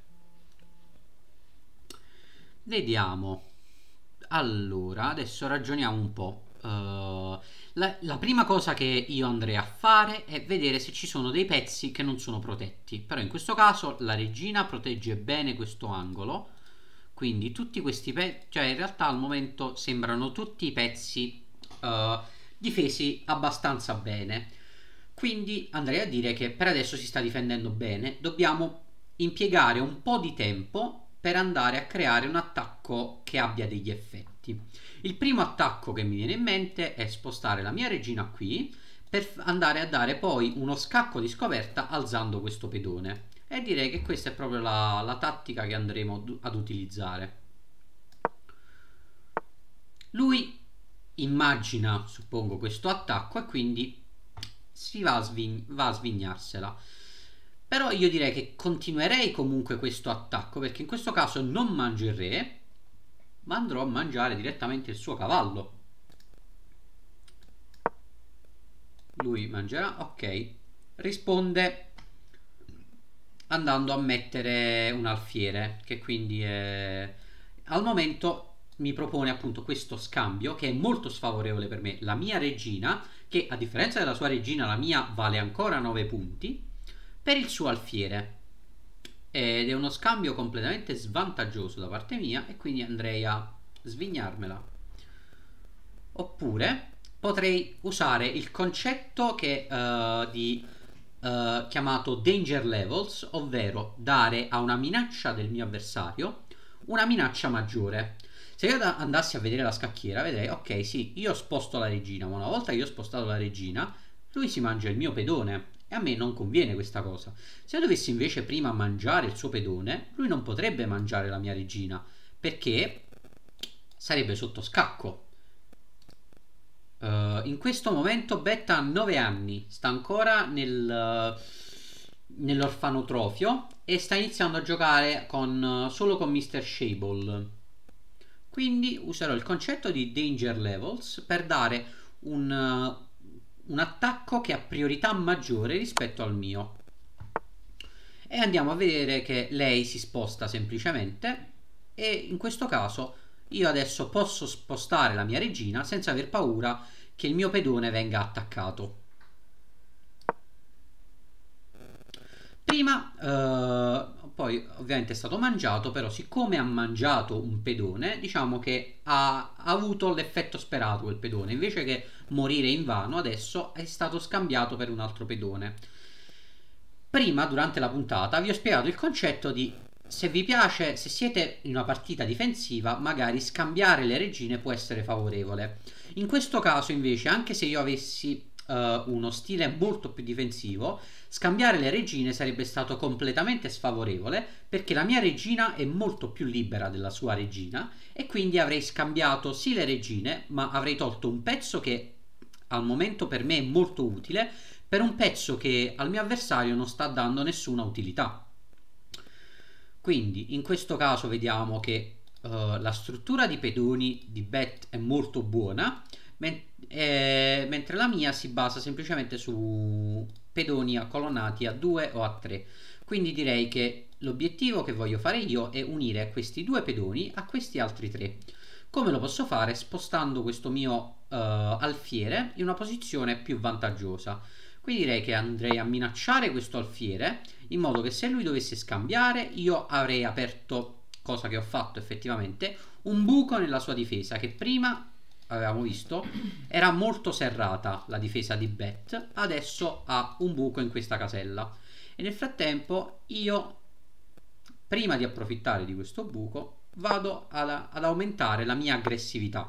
Vediamo. Allora, adesso ragioniamo un po'. La prima cosa che io andrei a fare è vedere se ci sono dei pezzi che non sono protetti, però in questo caso la regina protegge bene questo angolo, quindi tutti questi pezzi, cioè in realtà al momento sembrano tutti pezzi difesi abbastanza bene, quindi andrei a dire che per adesso si sta difendendo bene. Dobbiamo impiegare un po' di tempo per andare a creare un attacco che abbia degli effetti. Il primo attacco che mi viene in mente è spostare la mia regina qui per andare a dare poi uno scacco di scoperta alzando questo pedone, e direi che questa è proprio la tattica che andremo ad utilizzare. Lui immagina, suppongo, questo attacco e quindi si va a svignarsela. Però io direi che continuerei comunque questo attacco, perché in questo caso non mangio il re, ma andrò a mangiare direttamente il suo cavallo. Lui mangerà, ok, risponde andando a mettere un alfiere, che quindi al momento mi propone appunto questo scambio che è molto sfavorevole per me. La mia regina, che a differenza della sua regina, la mia vale ancora 9 punti, per il suo alfiere, ed è uno scambio completamente svantaggioso da parte mia, e quindi andrei a svignarmela. Oppure potrei usare il concetto chiamato Danger Levels, ovvero dare a una minaccia del mio avversario una minaccia maggiore. Se io andassi a vedere la scacchiera, vedrei, ok, sì, io sposto la regina, ma una volta che io ho spostato la regina, lui si mangia il mio pedone, e a me non conviene questa cosa. Se io dovessi invece prima mangiare il suo pedone, lui non potrebbe mangiare la mia regina, perché sarebbe sotto scacco. In questo momento Betta ha 9 anni, sta ancora nell'orfanotrofio e sta iniziando a giocare solo con Mr. Shable. Quindi userò il concetto di Danger Levels per dare un attacco che ha priorità maggiore rispetto al mio, e andiamo a vedere che lei si sposta semplicemente, e in questo caso io adesso posso spostare la mia regina senza aver paura che il mio pedone venga attaccato. Prima poi ovviamente è stato mangiato, però siccome ha mangiato un pedone, diciamo che ha avuto l'effetto sperato quel pedone, invece che morire invano adesso è stato scambiato per un altro pedone. Prima, durante la puntata, vi ho spiegato il concetto di, se vi piace, se siete in una partita difensiva, magari scambiare le regine può essere favorevole. In questo caso invece, anche se io avessi uno stile molto più difensivo, scambiare le regine sarebbe stato completamente sfavorevole, perché la mia regina è molto più libera della sua regina, e quindi avrei scambiato sì le regine, ma avrei tolto un pezzo che al momento per me è molto utile per un pezzo che al mio avversario non sta dando nessuna utilità. Quindi in questo caso vediamo che la struttura di pedoni di Bet è molto buona, mentre la mia si basa semplicemente su pedoni accolonnati a 2 o a 3. Quindi direi che l'obiettivo che voglio fare io è unire questi due pedoni a questi altri 3. Come lo posso fare? Spostando questo mio alfiere in una posizione più vantaggiosa. Quindi direi che andrei a minacciare questo alfiere, in modo che se lui dovesse scambiare io avrei aperto, cosa che ho fatto effettivamente, un buco nella sua difesa, che prima avevamo visto era molto serrata la difesa di Bet, adesso ha un buco in questa casella, e nel frattempo io, prima di approfittare di questo buco, vado ad aumentare la mia aggressività.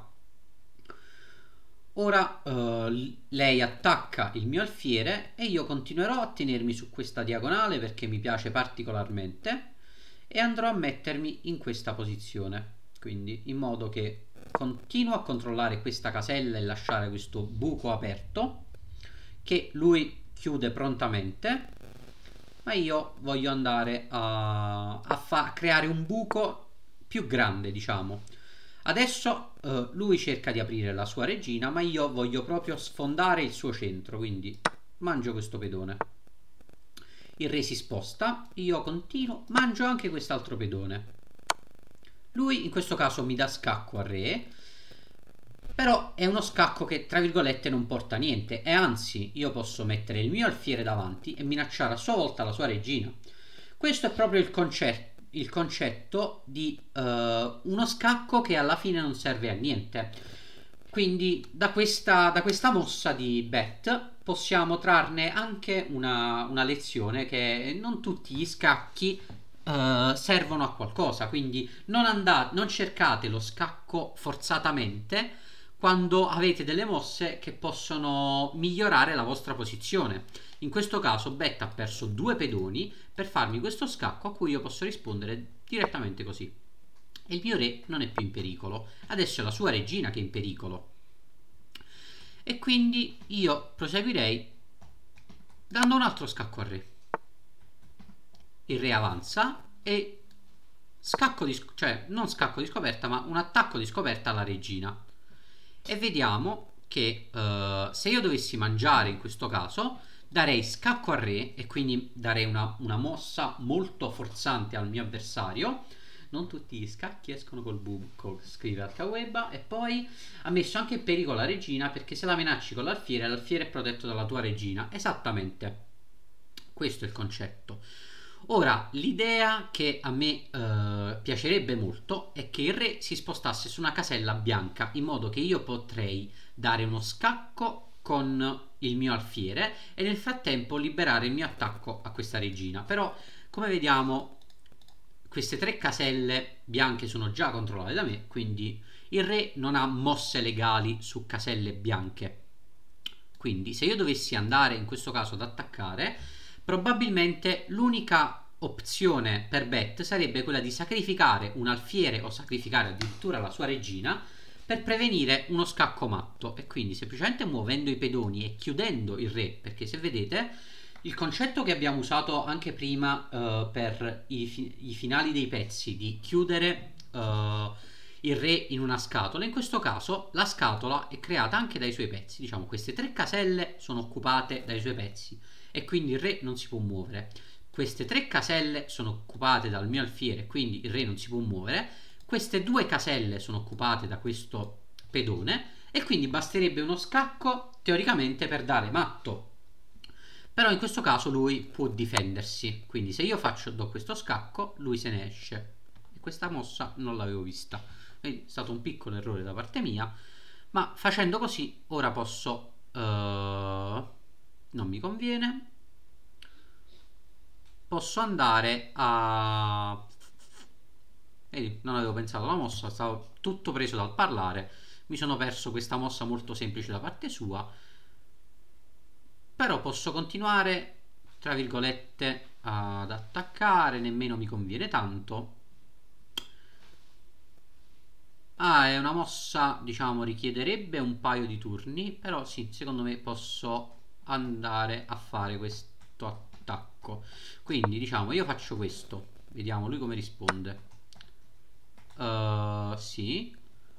Ora lei attacca il mio alfiere e io continuerò a tenermi su questa diagonale perché mi piace particolarmente, e andrò a mettermi in questa posizione, quindi in modo che continuo a controllare questa casella e lasciare questo buco aperto che lui chiude prontamente, ma io voglio andare a creare un buco più grande, diciamo. Adesso lui cerca di aprire la sua regina, ma io voglio proprio sfondare il suo centro, quindi mangio questo pedone. Il re si sposta, io continuo, mangio anche quest'altro pedone. Lui in questo caso mi dà scacco al re, però è uno scacco che tra virgolette non porta a niente, e anzi io posso mettere il mio alfiere davanti e minacciare a sua volta la sua regina. Questo è proprio il concetto di uno scacco che alla fine non serve a niente. Quindi da questa mossa di Bet possiamo trarne anche una lezione, che non tutti gli scacchi servono a qualcosa, quindi non cercate lo scacco forzatamente quando avete delle mosse che possono migliorare la vostra posizione. In questo caso Bet ha perso 2 pedoni per farmi questo scacco a cui io posso rispondere direttamente così. E il mio re non è più in pericolo, adesso è la sua regina che è in pericolo. E quindi io proseguirei dando un altro scacco al re. Il re avanza e non scacco di scoperta, ma un attacco di scoperta alla regina. E vediamo che se io dovessi mangiare in questo caso, darei scacco al re e quindi darei una mossa molto forzante al mio avversario. Non tutti gli scacchi escono col buco, scrive Alcaweba. E poi ha messo anche in pericolo la regina, perché se la minacci con l'alfiere, l'alfiere è protetto dalla tua regina. Esattamente, questo è il concetto. Ora, l'idea che a me piacerebbe molto è che il re si spostasse su una casella bianca, in modo che io potrei dare uno scacco con il mio alfiere e nel frattempo liberare il mio attacco a questa regina. Però, come vediamo, queste 3 caselle bianche sono già controllate da me, quindi il re non ha mosse legali su caselle bianche. Quindi se io dovessi andare in questo caso ad attaccare, probabilmente l'unica opzione per Bet sarebbe quella di sacrificare un alfiere o sacrificare addirittura la sua regina per prevenire uno scacco matto, e quindi semplicemente muovendo i pedoni e chiudendo il re, perché se vedete il concetto che abbiamo usato anche prima per i finali dei pezzi, di chiudere il re in una scatola, in questo caso la scatola è creata anche dai suoi pezzi, diciamo queste 3 caselle sono occupate dai suoi pezzi e quindi il re non si può muovere. Queste 3 caselle sono occupate dal mio alfiere, quindi il re non si può muovere. Queste 2 caselle sono occupate da questo pedone e quindi basterebbe uno scacco teoricamente per dare matto. Però in questo caso lui può difendersi, quindi se io do questo scacco, lui se ne esce. E questa mossa non l'avevo vista. Quindi è stato un piccolo errore da parte mia, ma facendo così ora posso... non mi conviene. Posso andare a... Vedi, non avevo pensato alla mossa, stavo tutto preso dal parlare, mi sono perso questa mossa molto semplice da parte sua, però posso continuare tra virgolette ad attaccare, nemmeno mi conviene tanto. È una mossa, diciamo, richiederebbe un paio di turni, però sì, secondo me posso andare a fare questo attacco. Quindi diciamo io faccio questo, vediamo lui come risponde. Sì,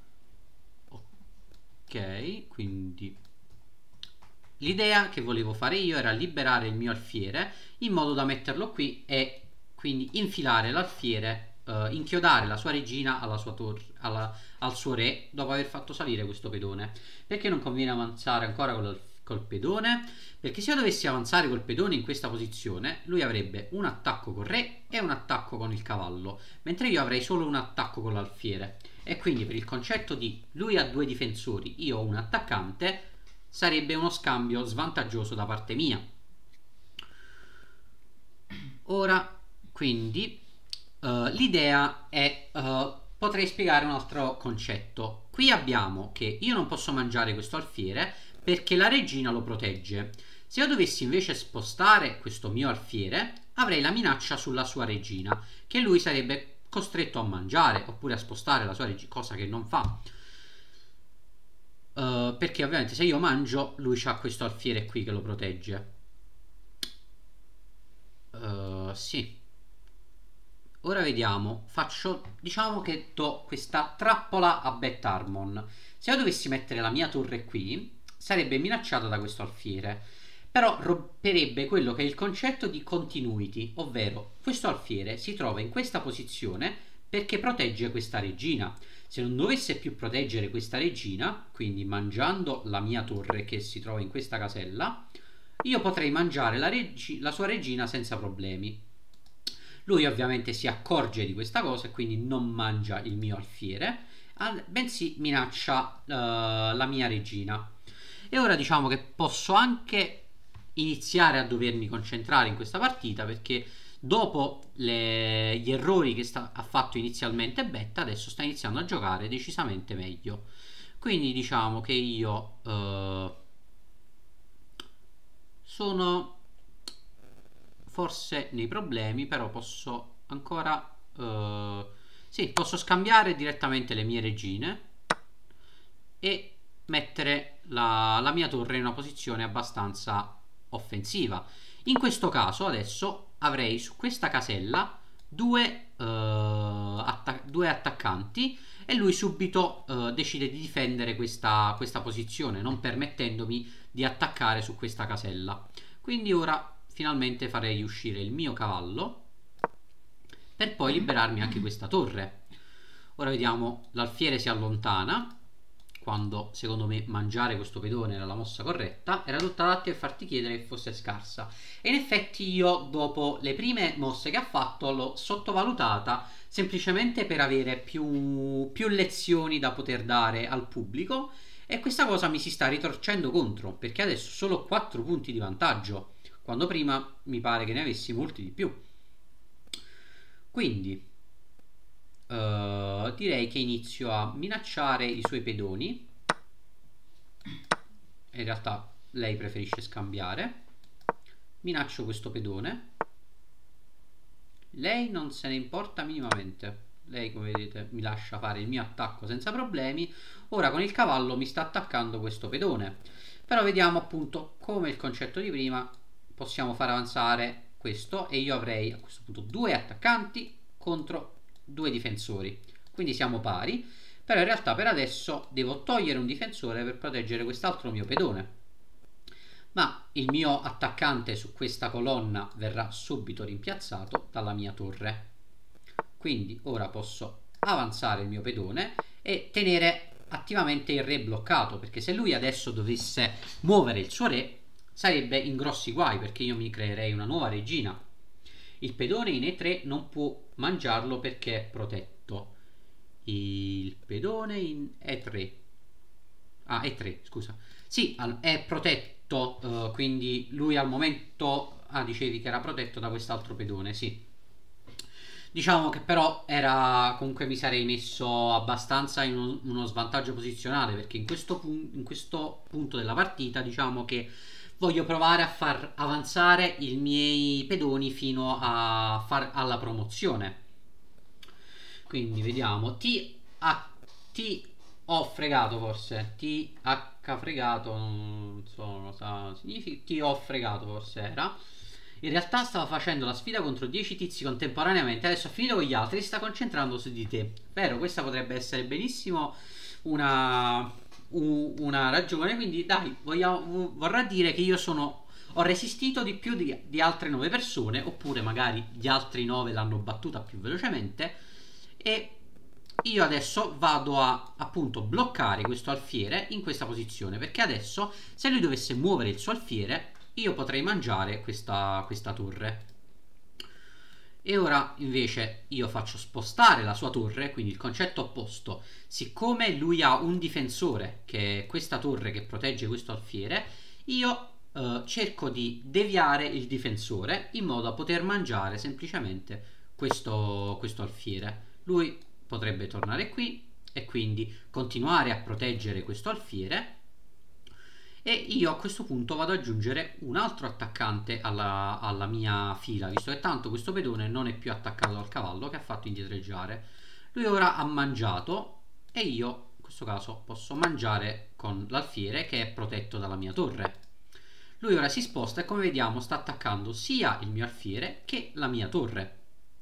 ok, quindi l'idea che volevo fare io era liberare il mio alfiere in modo da metterlo qui e quindi infilare l'alfiere, inchiodare la sua regina alla sua torre, al suo re, dopo aver fatto salire questo pedone. Perché non conviene avanzare ancora col pedone? Perché se io dovessi avanzare col pedone in questa posizione, lui avrebbe un attacco col re e un attacco con il cavallo, mentre io avrei solo un attacco con l'alfiere. E quindi per il concetto di lui ha due difensori, io ho un attaccante, sarebbe uno scambio svantaggioso da parte mia. Ora, quindi, l'idea è, potrei spiegare un altro concetto. Qui abbiamo che io non posso mangiare questo alfiere perché la regina lo protegge. Se io dovessi invece spostare questo mio alfiere, avrei la minaccia sulla sua regina, che lui sarebbe costretto a mangiare oppure a spostare la sua regina, cosa che non fa. Perché ovviamente se io mangio, lui ha questo alfiere qui che lo protegge. Sì. Ora vediamo, diciamo che do questa trappola a Bet Armon. Se io dovessi mettere la mia torre qui, sarebbe minacciata da questo alfiere, però romperebbe quello che è il concetto di continuity, ovvero questo alfiere si trova in questa posizione perché protegge questa regina. Se non dovesse più proteggere questa regina, quindi mangiando la mia torre che si trova in questa casella, io potrei mangiare la sua regina senza problemi. Lui ovviamente si accorge di questa cosa e quindi non mangia il mio alfiere, bensì minaccia la mia regina. E ora diciamo che posso anche iniziare a dovermi concentrare in questa partita perché dopo gli errori che ha fatto inizialmente Betta, adesso sta iniziando a giocare decisamente meglio. Quindi diciamo che io sono forse nei problemi, però posso ancora sì, posso scambiare direttamente le mie regine e mettere la mia torre in una posizione abbastanza offensiva. In questo caso adesso avrei su questa casella due attaccanti e lui subito decide di difendere questa posizione, non permettendomi di attaccare su questa casella. Quindi ora finalmente farei uscire il mio cavallo per poi liberarmi anche questa torre. Ora vediamo, l'alfiere si allontana quando secondo me mangiare questo pedone era la mossa corretta, era tutta adatta a farti chiedere che fosse scarsa. E in effetti io dopo le prime mosse che ha fatto l'ho sottovalutata semplicemente per avere più lezioni da poter dare al pubblico, e questa cosa mi si sta ritorcendo contro perché adesso solo 4 punti di vantaggio quando prima mi pare che ne avessi molti di più. Quindi direi che inizio a minacciare i suoi pedoni. In realtà lei preferisce scambiare. Minaccio questo pedone. Lei non se ne importa minimamente. Lei, come vedete, mi lascia fare il mio attacco senza problemi. Ora con il cavallo mi sta attaccando questo pedone. Però vediamo appunto come il concetto di prima. Possiamo far avanzare questo e io avrei a questo punto 2 attaccanti contro 2 difensori, quindi siamo pari. Però in realtà per adesso devo togliere un difensore per proteggere quest'altro mio pedone, ma il mio attaccante su questa colonna verrà subito rimpiazzato dalla mia torre. Quindi ora posso avanzare il mio pedone e tenere attivamente il re bloccato, perché se lui adesso dovesse muovere il suo re sarebbe in grossi guai, perché io mi creerei una nuova regina. Il pedone in E3 non può mangiarlo perché è protetto. Il pedone in E3, E3 scusa, sì, è protetto, quindi lui al momento dicevi che era protetto da quest'altro pedone, sì. Diciamo che però era comunque mi sarei messo abbastanza in uno svantaggio posizionale perché in questo punto della partita diciamo che voglio provare a far avanzare i miei pedoni fino alla promozione. Quindi vediamo. T ho fregato forse. TH fregato. Non so cosa significa. T ho fregato forse era. In realtà stava facendo la sfida contro 10 tizi contemporaneamente. Adesso ha finito con gli altri. Si sta concentrando su di te. Vero, questa potrebbe essere benissimo una, una ragione. Quindi dai, vorrà dire che io sono. Ho resistito di più di altre 9 persone. Oppure magari gli altri 9 l'hanno battuta più velocemente. E io adesso vado a appunto bloccare questo alfiere in questa posizione perché adesso se lui dovesse muovere il suo alfiere io potrei mangiare questa torre. E ora invece io faccio spostare la sua torre, quindi il concetto opposto. Siccome lui ha un difensore che è questa torre che protegge questo alfiere, io cerco di deviare il difensore in modo da poter mangiare semplicemente questo alfiere. Lui potrebbe tornare qui e quindi continuare a proteggere questo alfiere e io a questo punto vado ad aggiungere un altro attaccante alla mia fila, visto che tanto questo pedone non è più attaccato dal cavallo che ha fatto indietreggiare. Lui ora ha mangiato e io in questo caso posso mangiare con l'alfiere che è protetto dalla mia torre. Lui ora si sposta e come vediamo sta attaccando sia il mio alfiere che la mia torre.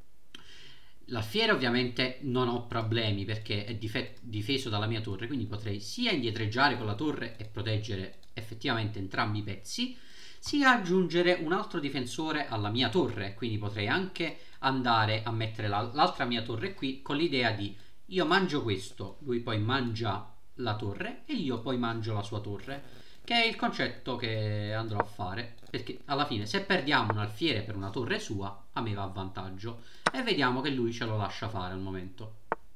L'alfiere ovviamente non ho problemi perché è difeso dalla mia torre, quindi potrei sia indietreggiare con la torre e proteggere effettivamente entrambi i pezzi, sia aggiungere un altro difensore alla mia torre, quindi potrei anche andare a mettere l'altra mia torre qui con l'idea di io mangio questo, lui poi mangia la torre e io poi mangio la sua torre, che è il concetto che andrò a fare, perché alla fine se perdiamo un alfiere per una torre sua a me va a vantaggio e vediamo che lui ce lo lascia fare al momento.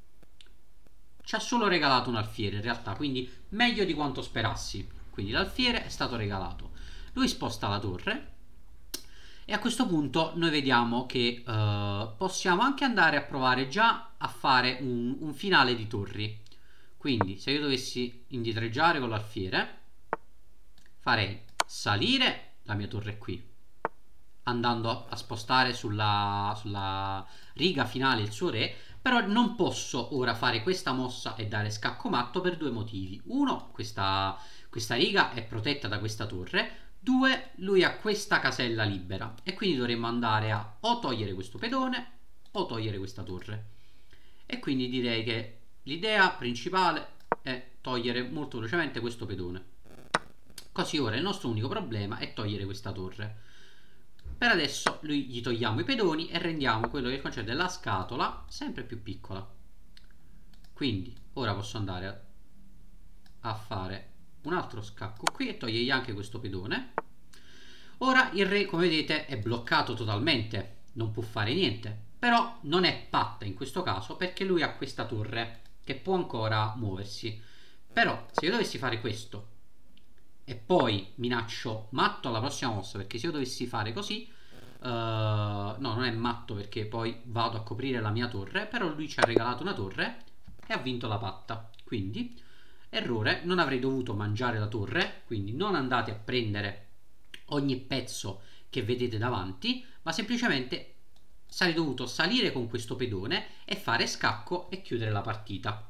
Ci ha solo regalato un alfiere in realtà, quindi meglio di quanto sperassi. Quindi l'alfiere è stato regalato. Lui sposta la torre e a questo punto noi vediamo che possiamo anche andare a provare già a fare un finale di torri. Quindi se io dovessi indietreggiare con l'alfiere farei salire la mia torre qui, andando a spostare sulla riga finale il suo re, però non posso ora fare questa mossa e dare scacco matto per due motivi. Uno, questa riga è protetta da questa torre. Due, lui ha questa casella libera e quindi dovremmo andare a o togliere questo pedone o togliere questa torre. E quindi direi che l'idea principale è togliere molto velocemente questo pedone. Così ora il nostro unico problema è togliere questa torre. Per adesso gli togliamo i pedoni e rendiamo quello che è il concetto della scatola sempre più piccola. Quindi ora posso andare a fare un altro scacco qui e togliergli anche questo pedone. Ora il re, come vedete, è bloccato totalmente, non può fare niente, però non è patta in questo caso perché lui ha questa torre che può ancora muoversi. Però se io dovessi fare questo e poi minaccio matto alla prossima mossa, perché se io dovessi fare così no, non è matto perché poi vado a coprire la mia torre, però lui ci ha regalato una torre e ha vinto la patta. Quindi errore, non avrei dovuto mangiare la torre, quindi non andate a prendere ogni pezzo che vedete davanti, ma semplicemente sarei dovuto salire con questo pedone e fare scacco e chiudere la partita.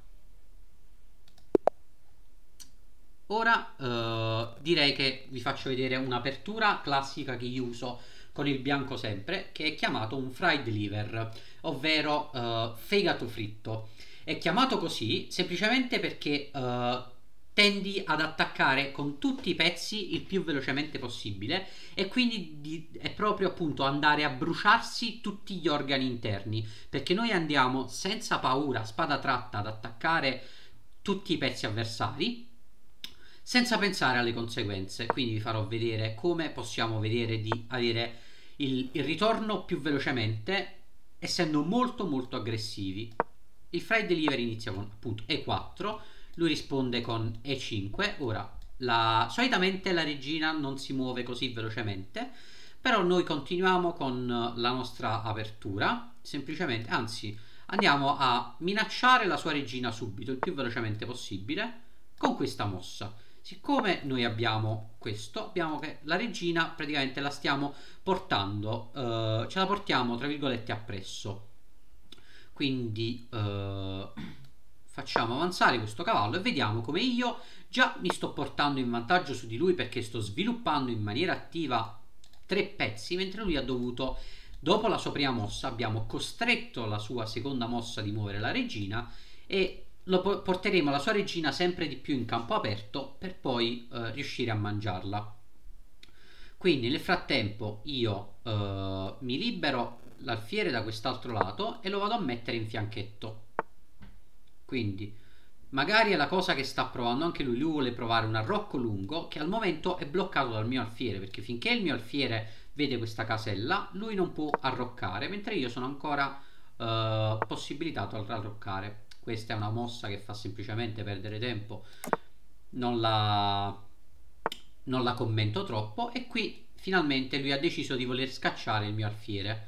Ora direi che vi faccio vedere un'apertura classica che io uso con il bianco sempre, che è chiamato un fried liver, ovvero fegato fritto. È chiamato così semplicemente perché tendi ad attaccare con tutti i pezzi il più velocemente possibile e quindi è proprio appunto andare a bruciarsi tutti gli organi interni, perché noi andiamo senza paura, spada tratta, ad attaccare tutti i pezzi avversari senza pensare alle conseguenze. Quindi vi farò vedere come possiamo vedere di avere il ritorno più velocemente essendo molto molto aggressivi. Il fried delivery inizia con appunto E4, lui risponde con E5. Ora solitamente la regina non si muove così velocemente, però noi continuiamo con la nostra apertura semplicemente, anzi, andiamo a minacciare la sua regina subito, il più velocemente possibile, con questa mossa. Siccome noi abbiamo questo, abbiamo che la regina praticamente la stiamo portando, ce la portiamo tra virgolette appresso. Quindi facciamo avanzare questo cavallo e vediamo come io già mi sto portando in vantaggio su di lui, perché sto sviluppando in maniera attiva 3 pezzi, mentre lui ha dovuto, dopo la sua prima mossa, abbiamo costretto la sua seconda mossa di muovere la regina e porteremo la sua regina sempre di più in campo aperto per poi riuscire a mangiarla. Quindi nel frattempo io mi libero l'alfiere da quest'altro lato e lo vado a mettere in fianchetto. Quindi magari è la cosa che sta provando anche lui. Lui vuole provare un arrocco lungo che al momento è bloccato dal mio alfiere, perché finché il mio alfiere vede questa casella lui non può arroccare, mentre io sono ancora possibilitato ad arroccare. Questa è una mossa che fa semplicemente perdere tempo, non la commento troppo. E qui finalmente lui ha deciso di voler scacciare il mio alfiere.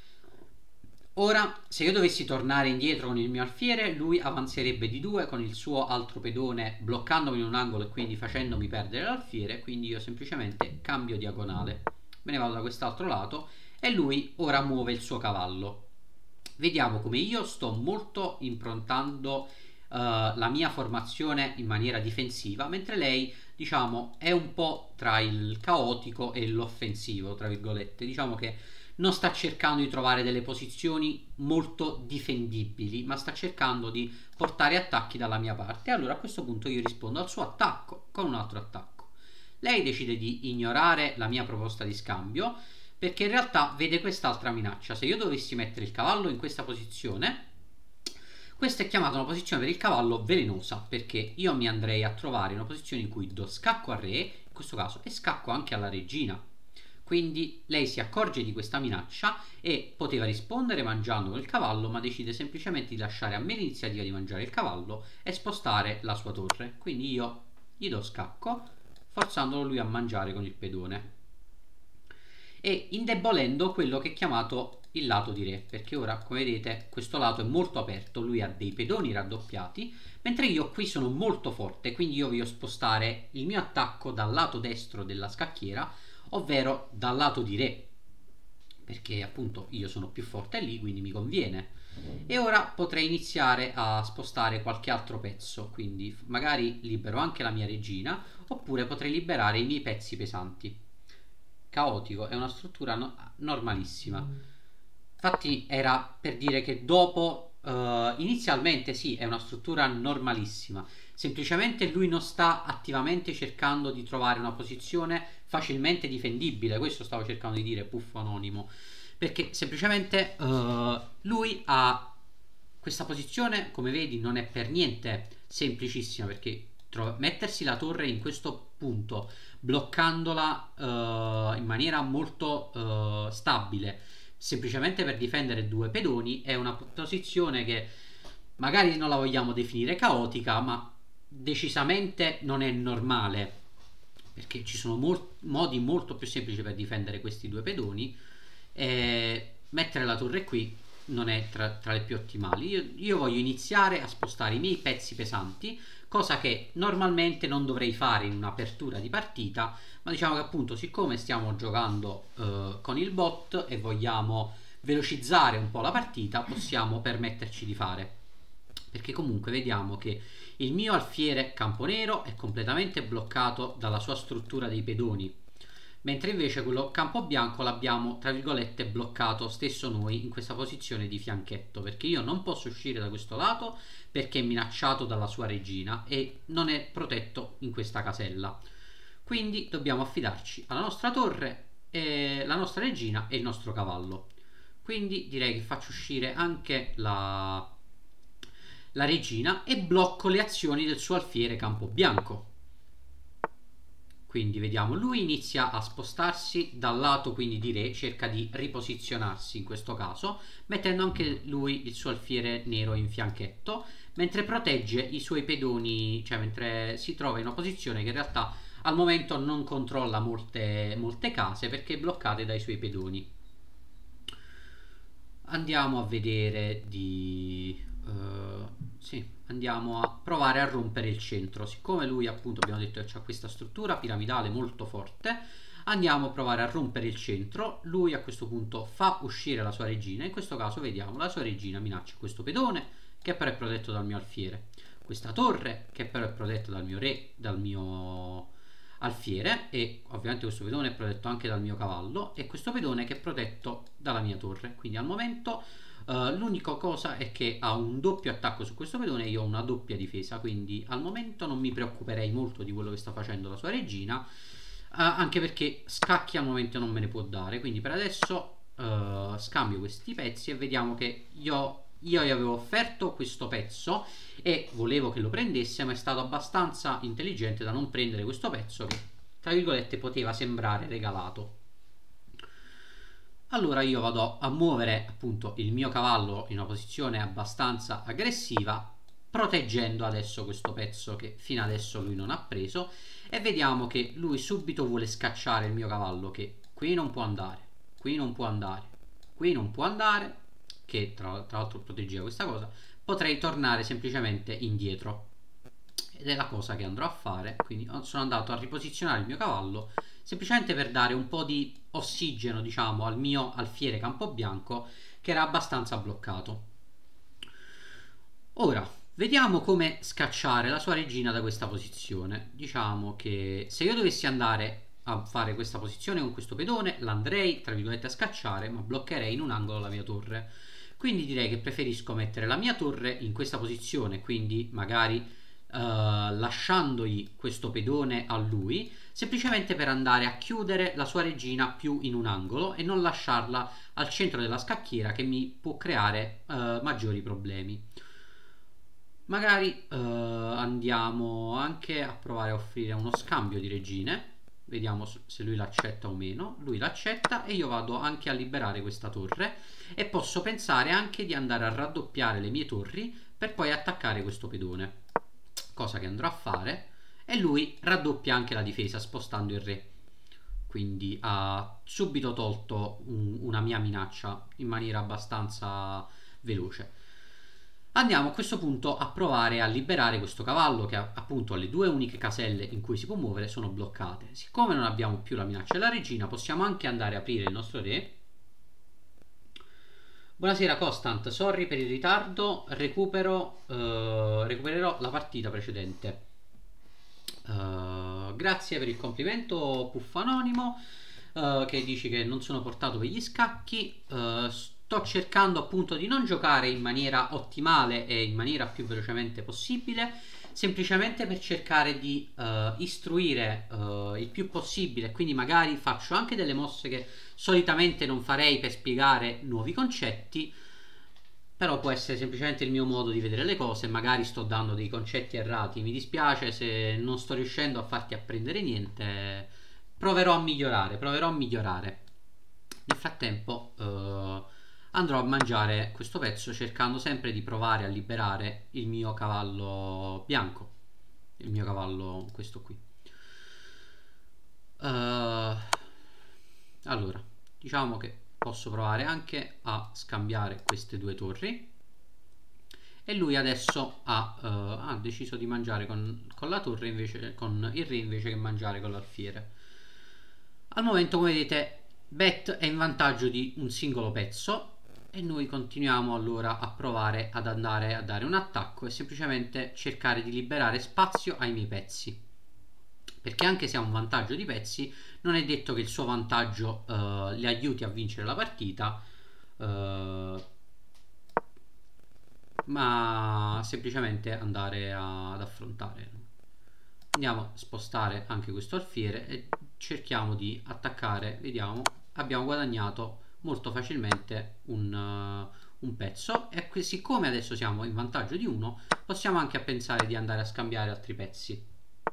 Ora, se io dovessi tornare indietro con il mio alfiere, lui avanzerebbe di 2 con il suo altro pedone, bloccandomi in un angolo e quindi facendomi perdere l'alfiere. Quindi io semplicemente cambio diagonale, me ne vado da quest'altro lato e lui ora muove il suo cavallo. Vediamo come io sto molto improntando la mia formazione in maniera difensiva, mentre lei, diciamo, è un po' tra il caotico e l'offensivo, tra virgolette. Diciamo che non sta cercando di trovare delle posizioni molto difendibili, ma sta cercando di portare attacchi dalla mia parte. Allora a questo punto io rispondo al suo attacco con un altro attacco. Lei decide di ignorare la mia proposta di scambio, perché in realtà vede quest'altra minaccia. Se io dovessi mettere il cavallo in questa posizione, questa è chiamata una posizione per il cavallo velenosa, perché io mi andrei a trovare una posizione in cui do scacco al re, in questo caso, e scacco anche alla regina. Quindi lei si accorge di questa minaccia e poteva rispondere mangiando il cavallo, ma decide semplicemente di lasciare a me l'iniziativa di mangiare il cavallo e spostare la sua torre. Quindi io gli do scacco, forzandolo lui a mangiare con il pedone e indebolendo quello che è chiamato il lato di re, perché ora, come vedete, questo lato è molto aperto, lui ha dei pedoni raddoppiati, mentre io qui sono molto forte. Quindi io voglio spostare il mio attacco dal lato destro della scacchiera, ovvero dal lato di re, perché appunto io sono più forte lì, quindi mi conviene. E ora potrei iniziare a spostare qualche altro pezzo, quindi magari libero anche la mia regina, oppure potrei liberare i miei pezzi pesanti. Caotico è una struttura normalissima. Infatti era per dire che dopo inizialmente sì, è una struttura normalissima, semplicemente lui non sta attivamente cercando di trovare una posizione facilmente difendibile. Questo stavo cercando di dire, puffo anonimo, perché semplicemente lui ha questa posizione, come vedi, non è per niente semplicissima, perché mettersi la torre in questo punto, bloccandola in maniera molto stabile, semplicemente per difendere 2 pedoni, è una posizione che magari non la vogliamo definire caotica, ma decisamente non è normale, perché ci sono modi molto più semplici per difendere questi 2 pedoni. E mettere la torre qui non è tra le più ottimali. Io voglio iniziare a spostare i miei pezzi pesanti, cosa che normalmente non dovrei fare in un'apertura di partita, ma diciamo che appunto, siccome stiamo giocando con il bot e vogliamo velocizzare un po' la partita, possiamo permetterci di fare, perché comunque vediamo che il mio alfiere camponero è completamente bloccato dalla sua struttura dei pedoni, mentre invece quello campo bianco l'abbiamo tra virgolette bloccato stesso noi in questa posizione di fianchetto, perché io non posso uscire da questo lato perché è minacciato dalla sua regina e non è protetto in questa casella. Quindi dobbiamo affidarci alla nostra torre, la nostra regina e il nostro cavallo. Quindi direi che faccio uscire anche la regina e blocco le azioni del suo alfiere campo bianco. Quindi vediamo, lui inizia a spostarsi dal lato quindi di re, cerca di riposizionarsi in questo caso, mettendo anche lui il suo alfiere nero in fianchetto, mentre protegge i suoi pedoni, cioè mentre si trova in una posizione che in realtà al momento non controlla molte case perché bloccate dai suoi pedoni. andiamo a vedere di sì, andiamo a provare a rompere il centro. Siccome lui appunto abbiamo detto che ha questa struttura piramidale molto forte, andiamo a provare a rompere il centro. Lui a questo punto fa uscire la sua regina. In questo caso vediamo la sua regina minaccia questo pedone che però è protetto dal mio alfiere, questa torre che però è protetta dal mio re, dal mio alfiere, e ovviamente questo pedone è protetto anche dal mio cavallo, e questo pedone che è protetto dalla mia torre. Quindi al momento l'unica cosa è che ha un doppio attacco su questo pedone e io ho una doppia difesa, quindi al momento non mi preoccuperei molto di quello che sta facendo la sua regina, anche perché scacchi al momento non me ne può dare. Quindi per adesso scambio questi pezzi e vediamo che io gli avevo offerto questo pezzo e volevo che lo prendesse, ma è stato abbastanza intelligente da non prendere questo pezzo che tra virgolette poteva sembrare regalato. Allora io vado a muovere appunto il mio cavallo in una posizione abbastanza aggressiva, proteggendo adesso questo pezzo che fino adesso lui non ha preso, e vediamo che lui subito vuole scacciare il mio cavallo, che qui non può andare, qui non può andare, qui non può andare, che tra l'altro proteggeva questa cosa. Potrei tornare semplicemente indietro ed è la cosa che andrò a fare. Quindi sono andato a riposizionare il mio cavallo semplicemente per dare un po' di ossigeno, diciamo, al mio alfiere campobianco che era abbastanza bloccato. Ora vediamo come scacciare la sua regina da questa posizione. Diciamo che se io dovessi andare a fare questa posizione con questo pedone, l'andrei tra virgolette a scacciare, ma bloccherei in un angolo la mia torre. Quindi direi che preferisco mettere la mia torre in questa posizione, quindi magari lasciandogli questo pedone a lui, semplicemente per andare a chiudere la sua regina più in un angolo e non lasciarla al centro della scacchiera, che mi può creare maggiori problemi. Magari andiamo anche a provare a offrire uno scambio di regine. Vediamo se lui l'accetta o meno. Lui l'accetta e io vado anche a liberare questa torre e posso pensare anche di andare a raddoppiare le mie torri per poi attaccare questo pedone, cosa che andrò a fare, e lui raddoppia anche la difesa spostando il re. Quindi ha subito tolto una mia minaccia in maniera abbastanza veloce. Andiamo a questo punto a provare a liberare questo cavallo che appunto le due uniche caselle in cui si può muovere sono bloccate. Siccome non abbiamo più la minaccia della regina, possiamo anche andare a aprire il nostro re. Buonasera Constant, sorry per il ritardo, recupererò la partita precedente. Grazie per il complimento Puffanonimo, che dici che non sono portato per gli scacchi. Sto cercando appunto di non giocare in maniera ottimale e in maniera più velocemente possibile, semplicemente per cercare di istruire il più possibile. Quindi magari faccio anche delle mosse che solitamente non farei per spiegare nuovi concetti, però può essere semplicemente il mio modo di vedere le cose. Magari sto dando dei concetti errati, mi dispiace se non sto riuscendo a farti apprendere niente. Proverò a migliorare, nel frattempo andrò a mangiare questo pezzo, cercando sempre di provare a liberare il mio cavallo bianco, il mio cavallo questo qui. Allora diciamo che posso provare anche a scambiare queste due torri, e lui adesso ha deciso di mangiare con la torre invece, con il re, invece che mangiare con l'alfiere. Al momento, come vedete, Bet è in vantaggio di un singolo pezzo e noi continuiamo allora a provare ad andare a dare un attacco e semplicemente cercare di liberare spazio ai miei pezzi, perché anche se ha un vantaggio di pezzi non è detto che il suo vantaggio le aiuti a vincere la partita, ma semplicemente andare ad affrontare. Andiamo a spostare anche questo alfiere e cerchiamo di attaccare. Vediamo, abbiamo guadagnato molto facilmente un pezzo, e siccome adesso siamo in vantaggio di uno, possiamo anche pensare di andare a scambiare altri pezzi.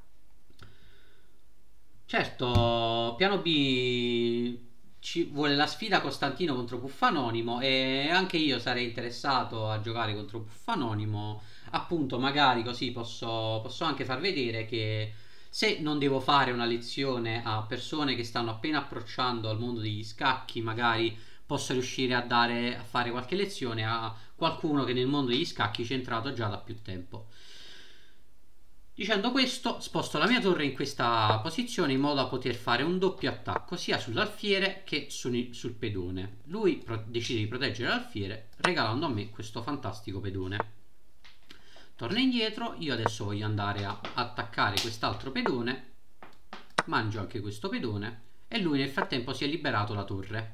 Certo, piano B ci vuole la sfida Costantino contro Puffanonimo, e anche io sarei interessato a giocare contro Puffanonimo. Appunto, magari così posso anche far vedere che se non devo fare una lezione a persone che stanno appena approcciando al mondo degli scacchi, magari possa riuscire a fare qualche lezione a qualcuno che nel mondo degli scacchi c'è entrato già da più tempo. Dicendo questo, sposto la mia torre in questa posizione in modo da poter fare un doppio attacco sia sull'alfiere che sul pedone. Lui decide di proteggere l'alfiere regalando a me questo fantastico pedone. Torna indietro, io adesso voglio andare a attaccare quest'altro pedone, mangio anche questo pedone e lui nel frattempo si è liberato la torre.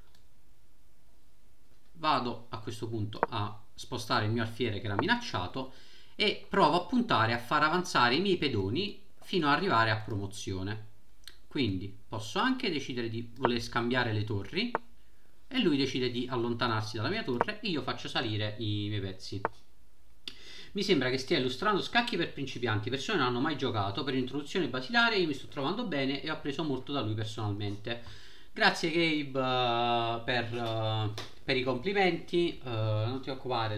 Vado a questo punto a spostare il mio alfiere che era minacciato e provo a puntare a far avanzare i miei pedoni fino ad arrivare a promozione. Quindi posso anche decidere di voler scambiare le torri e lui decide di allontanarsi dalla mia torre e io faccio salire i miei pezzi. Mi sembra che stia illustrando scacchi per principianti, persone che non hanno mai giocato. Per introduzione basilare io mi sto trovando bene e ho appreso molto da lui personalmente. Grazie Gabe per i complimenti, non ti occupare,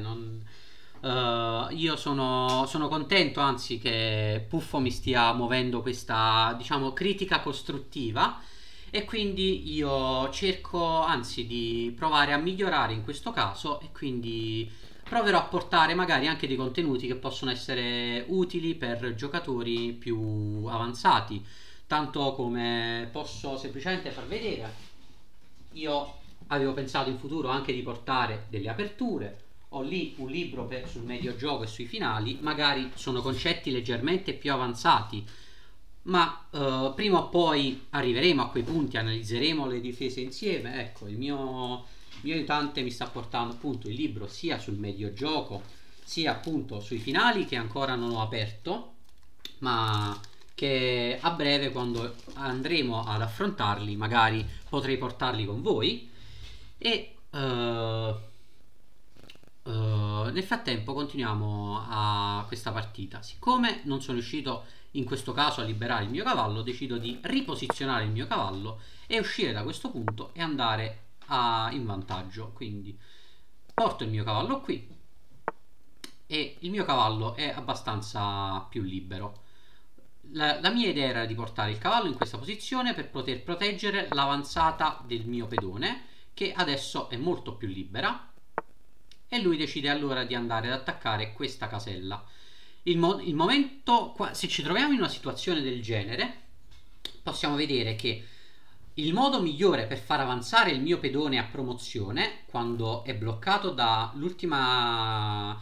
io sono contento anzi che Puffo mi stia muovendo questa, diciamo, critica costruttiva e quindi io cerco anzi di provare a migliorare in questo caso e quindi proverò a portare magari anche dei contenuti che possono essere utili per giocatori più avanzati, tanto come posso semplicemente far vedere. Io avevo pensato in futuro anche di portare delle aperture. Ho lì un libro sul medio gioco e sui finali, magari sono concetti leggermente più avanzati, ma prima o poi arriveremo a quei punti, analizzeremo le difese insieme. Ecco, il mio aiutante mi sta portando appunto il libro sia sul medio gioco, sia appunto sui finali che ancora non ho aperto, ma che a breve quando andremo ad affrontarli magari potrei portarli con voi e nel frattempo continuiamo a questa partita. Siccome non sono riuscito in questo caso a liberare il mio cavallo, decido di riposizionare il mio cavallo e uscire da questo punto e andare in vantaggio. Quindi porto il mio cavallo qui e il mio cavallo è abbastanza più libero. La mia idea era di portare il cavallo in questa posizione per poter proteggere l'avanzata del mio pedone, che adesso è molto più libera, e lui decide allora di andare ad attaccare questa casella. Il momento, se ci troviamo in una situazione del genere, possiamo vedere che il modo migliore per far avanzare il mio pedone a promozione, quando è bloccato da l'ultima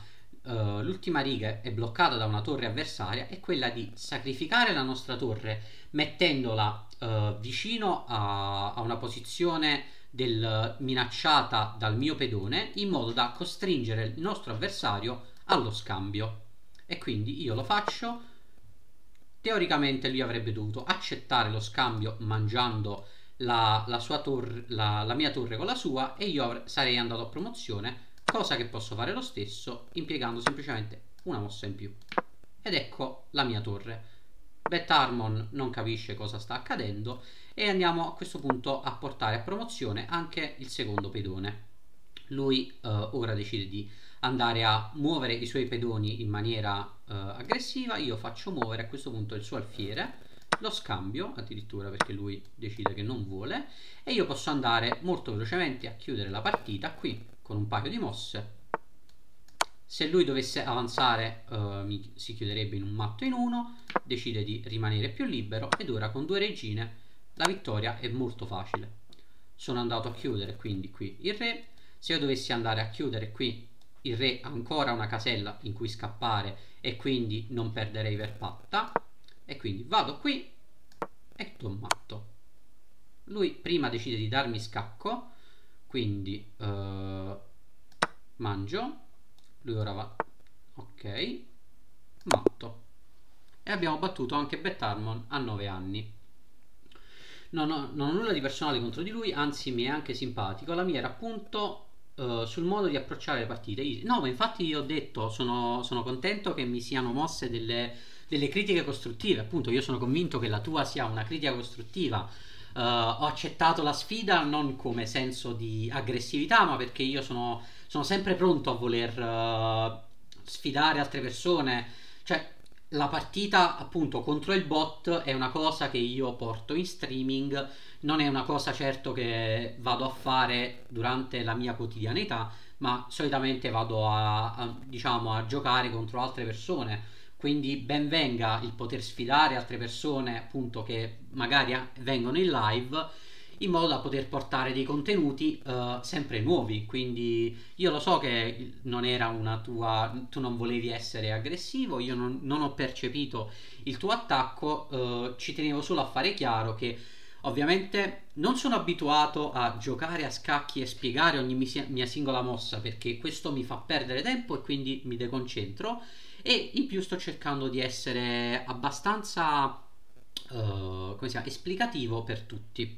riga è bloccata da una torre avversaria, è quella di sacrificare la nostra torre mettendola vicino a una posizione minacciata dal mio pedone, in modo da costringere il nostro avversario allo scambio. E quindi io lo faccio. Teoricamente lui avrebbe dovuto accettare lo scambio mangiando la mia torre con la sua e io sarei andato a promozione, cosa che posso fare lo stesso impiegando semplicemente una mossa in più. Ed ecco la mia torre. Bet Harmon non capisce cosa sta accadendo e andiamo a questo punto a portare a promozione anche il secondo pedone. Lui ora decide di andare a muovere i suoi pedoni in maniera aggressiva. Io faccio muovere a questo punto il suo alfiere, lo scambio addirittura perché lui decide che non vuole, e io posso andare molto velocemente a chiudere la partita qui con un paio di mosse. Se lui dovesse avanzare si chiuderebbe in un matto in uno, decide di rimanere più libero ed ora con 2 regine la vittoria è molto facile. Sono andato a chiudere quindi qui il re. Se io dovessi andare a chiudere qui il re ha ancora una casella in cui scappare e quindi non perderei per patta, e quindi vado qui e do un matto. Lui prima decide di darmi scacco, quindi mangio, lui ora va, ok, matto, e abbiamo battuto anche Bet Harmon a 9 anni. Non ho nulla di personale contro di lui, anzi mi è anche simpatico. La mia era appunto sul modo di approcciare le partite. No, ma infatti io ho detto, sono contento che mi siano mosse delle critiche costruttive. Appunto, io sono convinto che la tua sia una critica costruttiva. Ho accettato la sfida non come senso di aggressività, ma perché io sono sempre pronto a voler sfidare altre persone. Cioè, la partita appunto contro il bot è una cosa che io porto in streaming, non è una cosa certo che vado a fare durante la mia quotidianità, ma solitamente vado diciamo a giocare contro altre persone. Quindi ben venga il poter sfidare altre persone appunto che magari vengono in live in modo da poter portare dei contenuti sempre nuovi. Quindi io lo so che non era una tua, tu non volevi essere aggressivo, io non ho percepito il tuo attacco, ci tenevo solo a fare chiaro che ovviamente non sono abituato a giocare a scacchi e spiegare ogni mia singola mossa perché questo mi fa perdere tempo e quindi mi deconcentro, e in più sto cercando di essere abbastanza come si chiama, esplicativo per tutti.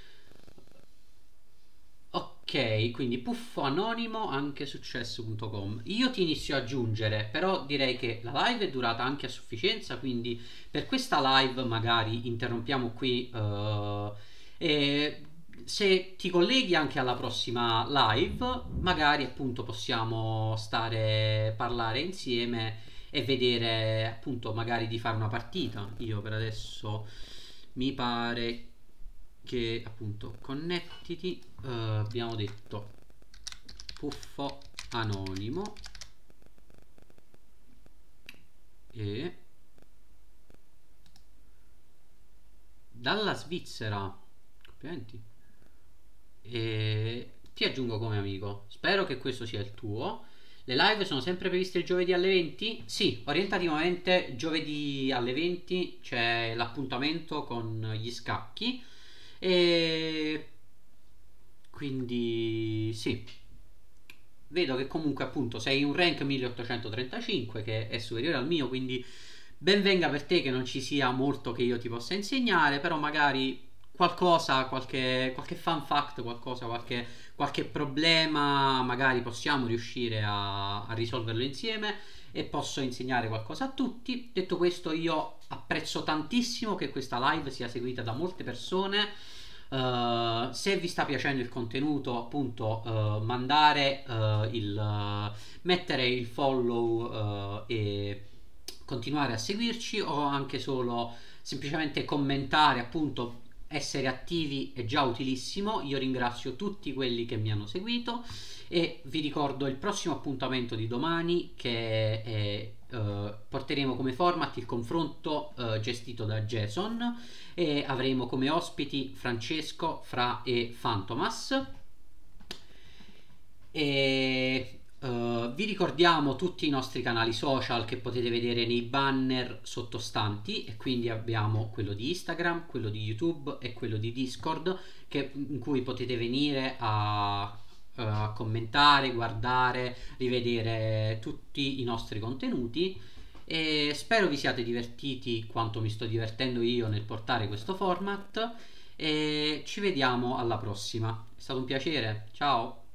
Ok, quindi puffo anonimo anche successo.com. Io ti inizio a aggiungere, però direi che la live è durata anche a sufficienza, quindi per questa live magari interrompiamo qui, e se ti colleghi anche alla prossima live, magari appunto possiamo stare parlare insieme e vedere appunto magari di fare una partita. Io per adesso mi pare che appunto connettiti, abbiamo detto puffo anonimo e dalla Svizzera, complimenti, e ti aggiungo come amico, spero che questo sia il tuo. Le live sono sempre previste il giovedì alle 20? Sì, orientativamente giovedì alle 20 c'è l'appuntamento con gli scacchi, e quindi sì, vedo che comunque appunto sei un rank 1835 che è superiore al mio, quindi ben venga per te che non ci sia molto che io ti possa insegnare, però magari qualcosa, qualche fun fact, qualcosa, qualche problema, magari possiamo riuscire a risolverlo insieme e posso insegnare qualcosa a tutti. Detto questo, io apprezzo tantissimo che questa live sia seguita da molte persone. Se vi sta piacendo il contenuto, appunto, mettere il follow e continuare a seguirci, o anche solo semplicemente commentare, appunto, essere attivi è già utilissimo. Io ringrazio tutti quelli che mi hanno seguito e vi ricordo il prossimo appuntamento di domani, che porteremo come format il confronto gestito da Jason, e avremo come ospiti Francesco, Fra e Fantomas. E vi ricordiamo tutti i nostri canali social che potete vedere nei banner sottostanti, e quindi abbiamo quello di Instagram, quello di YouTube e quello di Discord, in cui potete venire a commentare, guardare, rivedere tutti i nostri contenuti, e spero vi siate divertiti quanto mi sto divertendo io nel portare questo format, e ci vediamo alla prossima. È stato un piacere, ciao.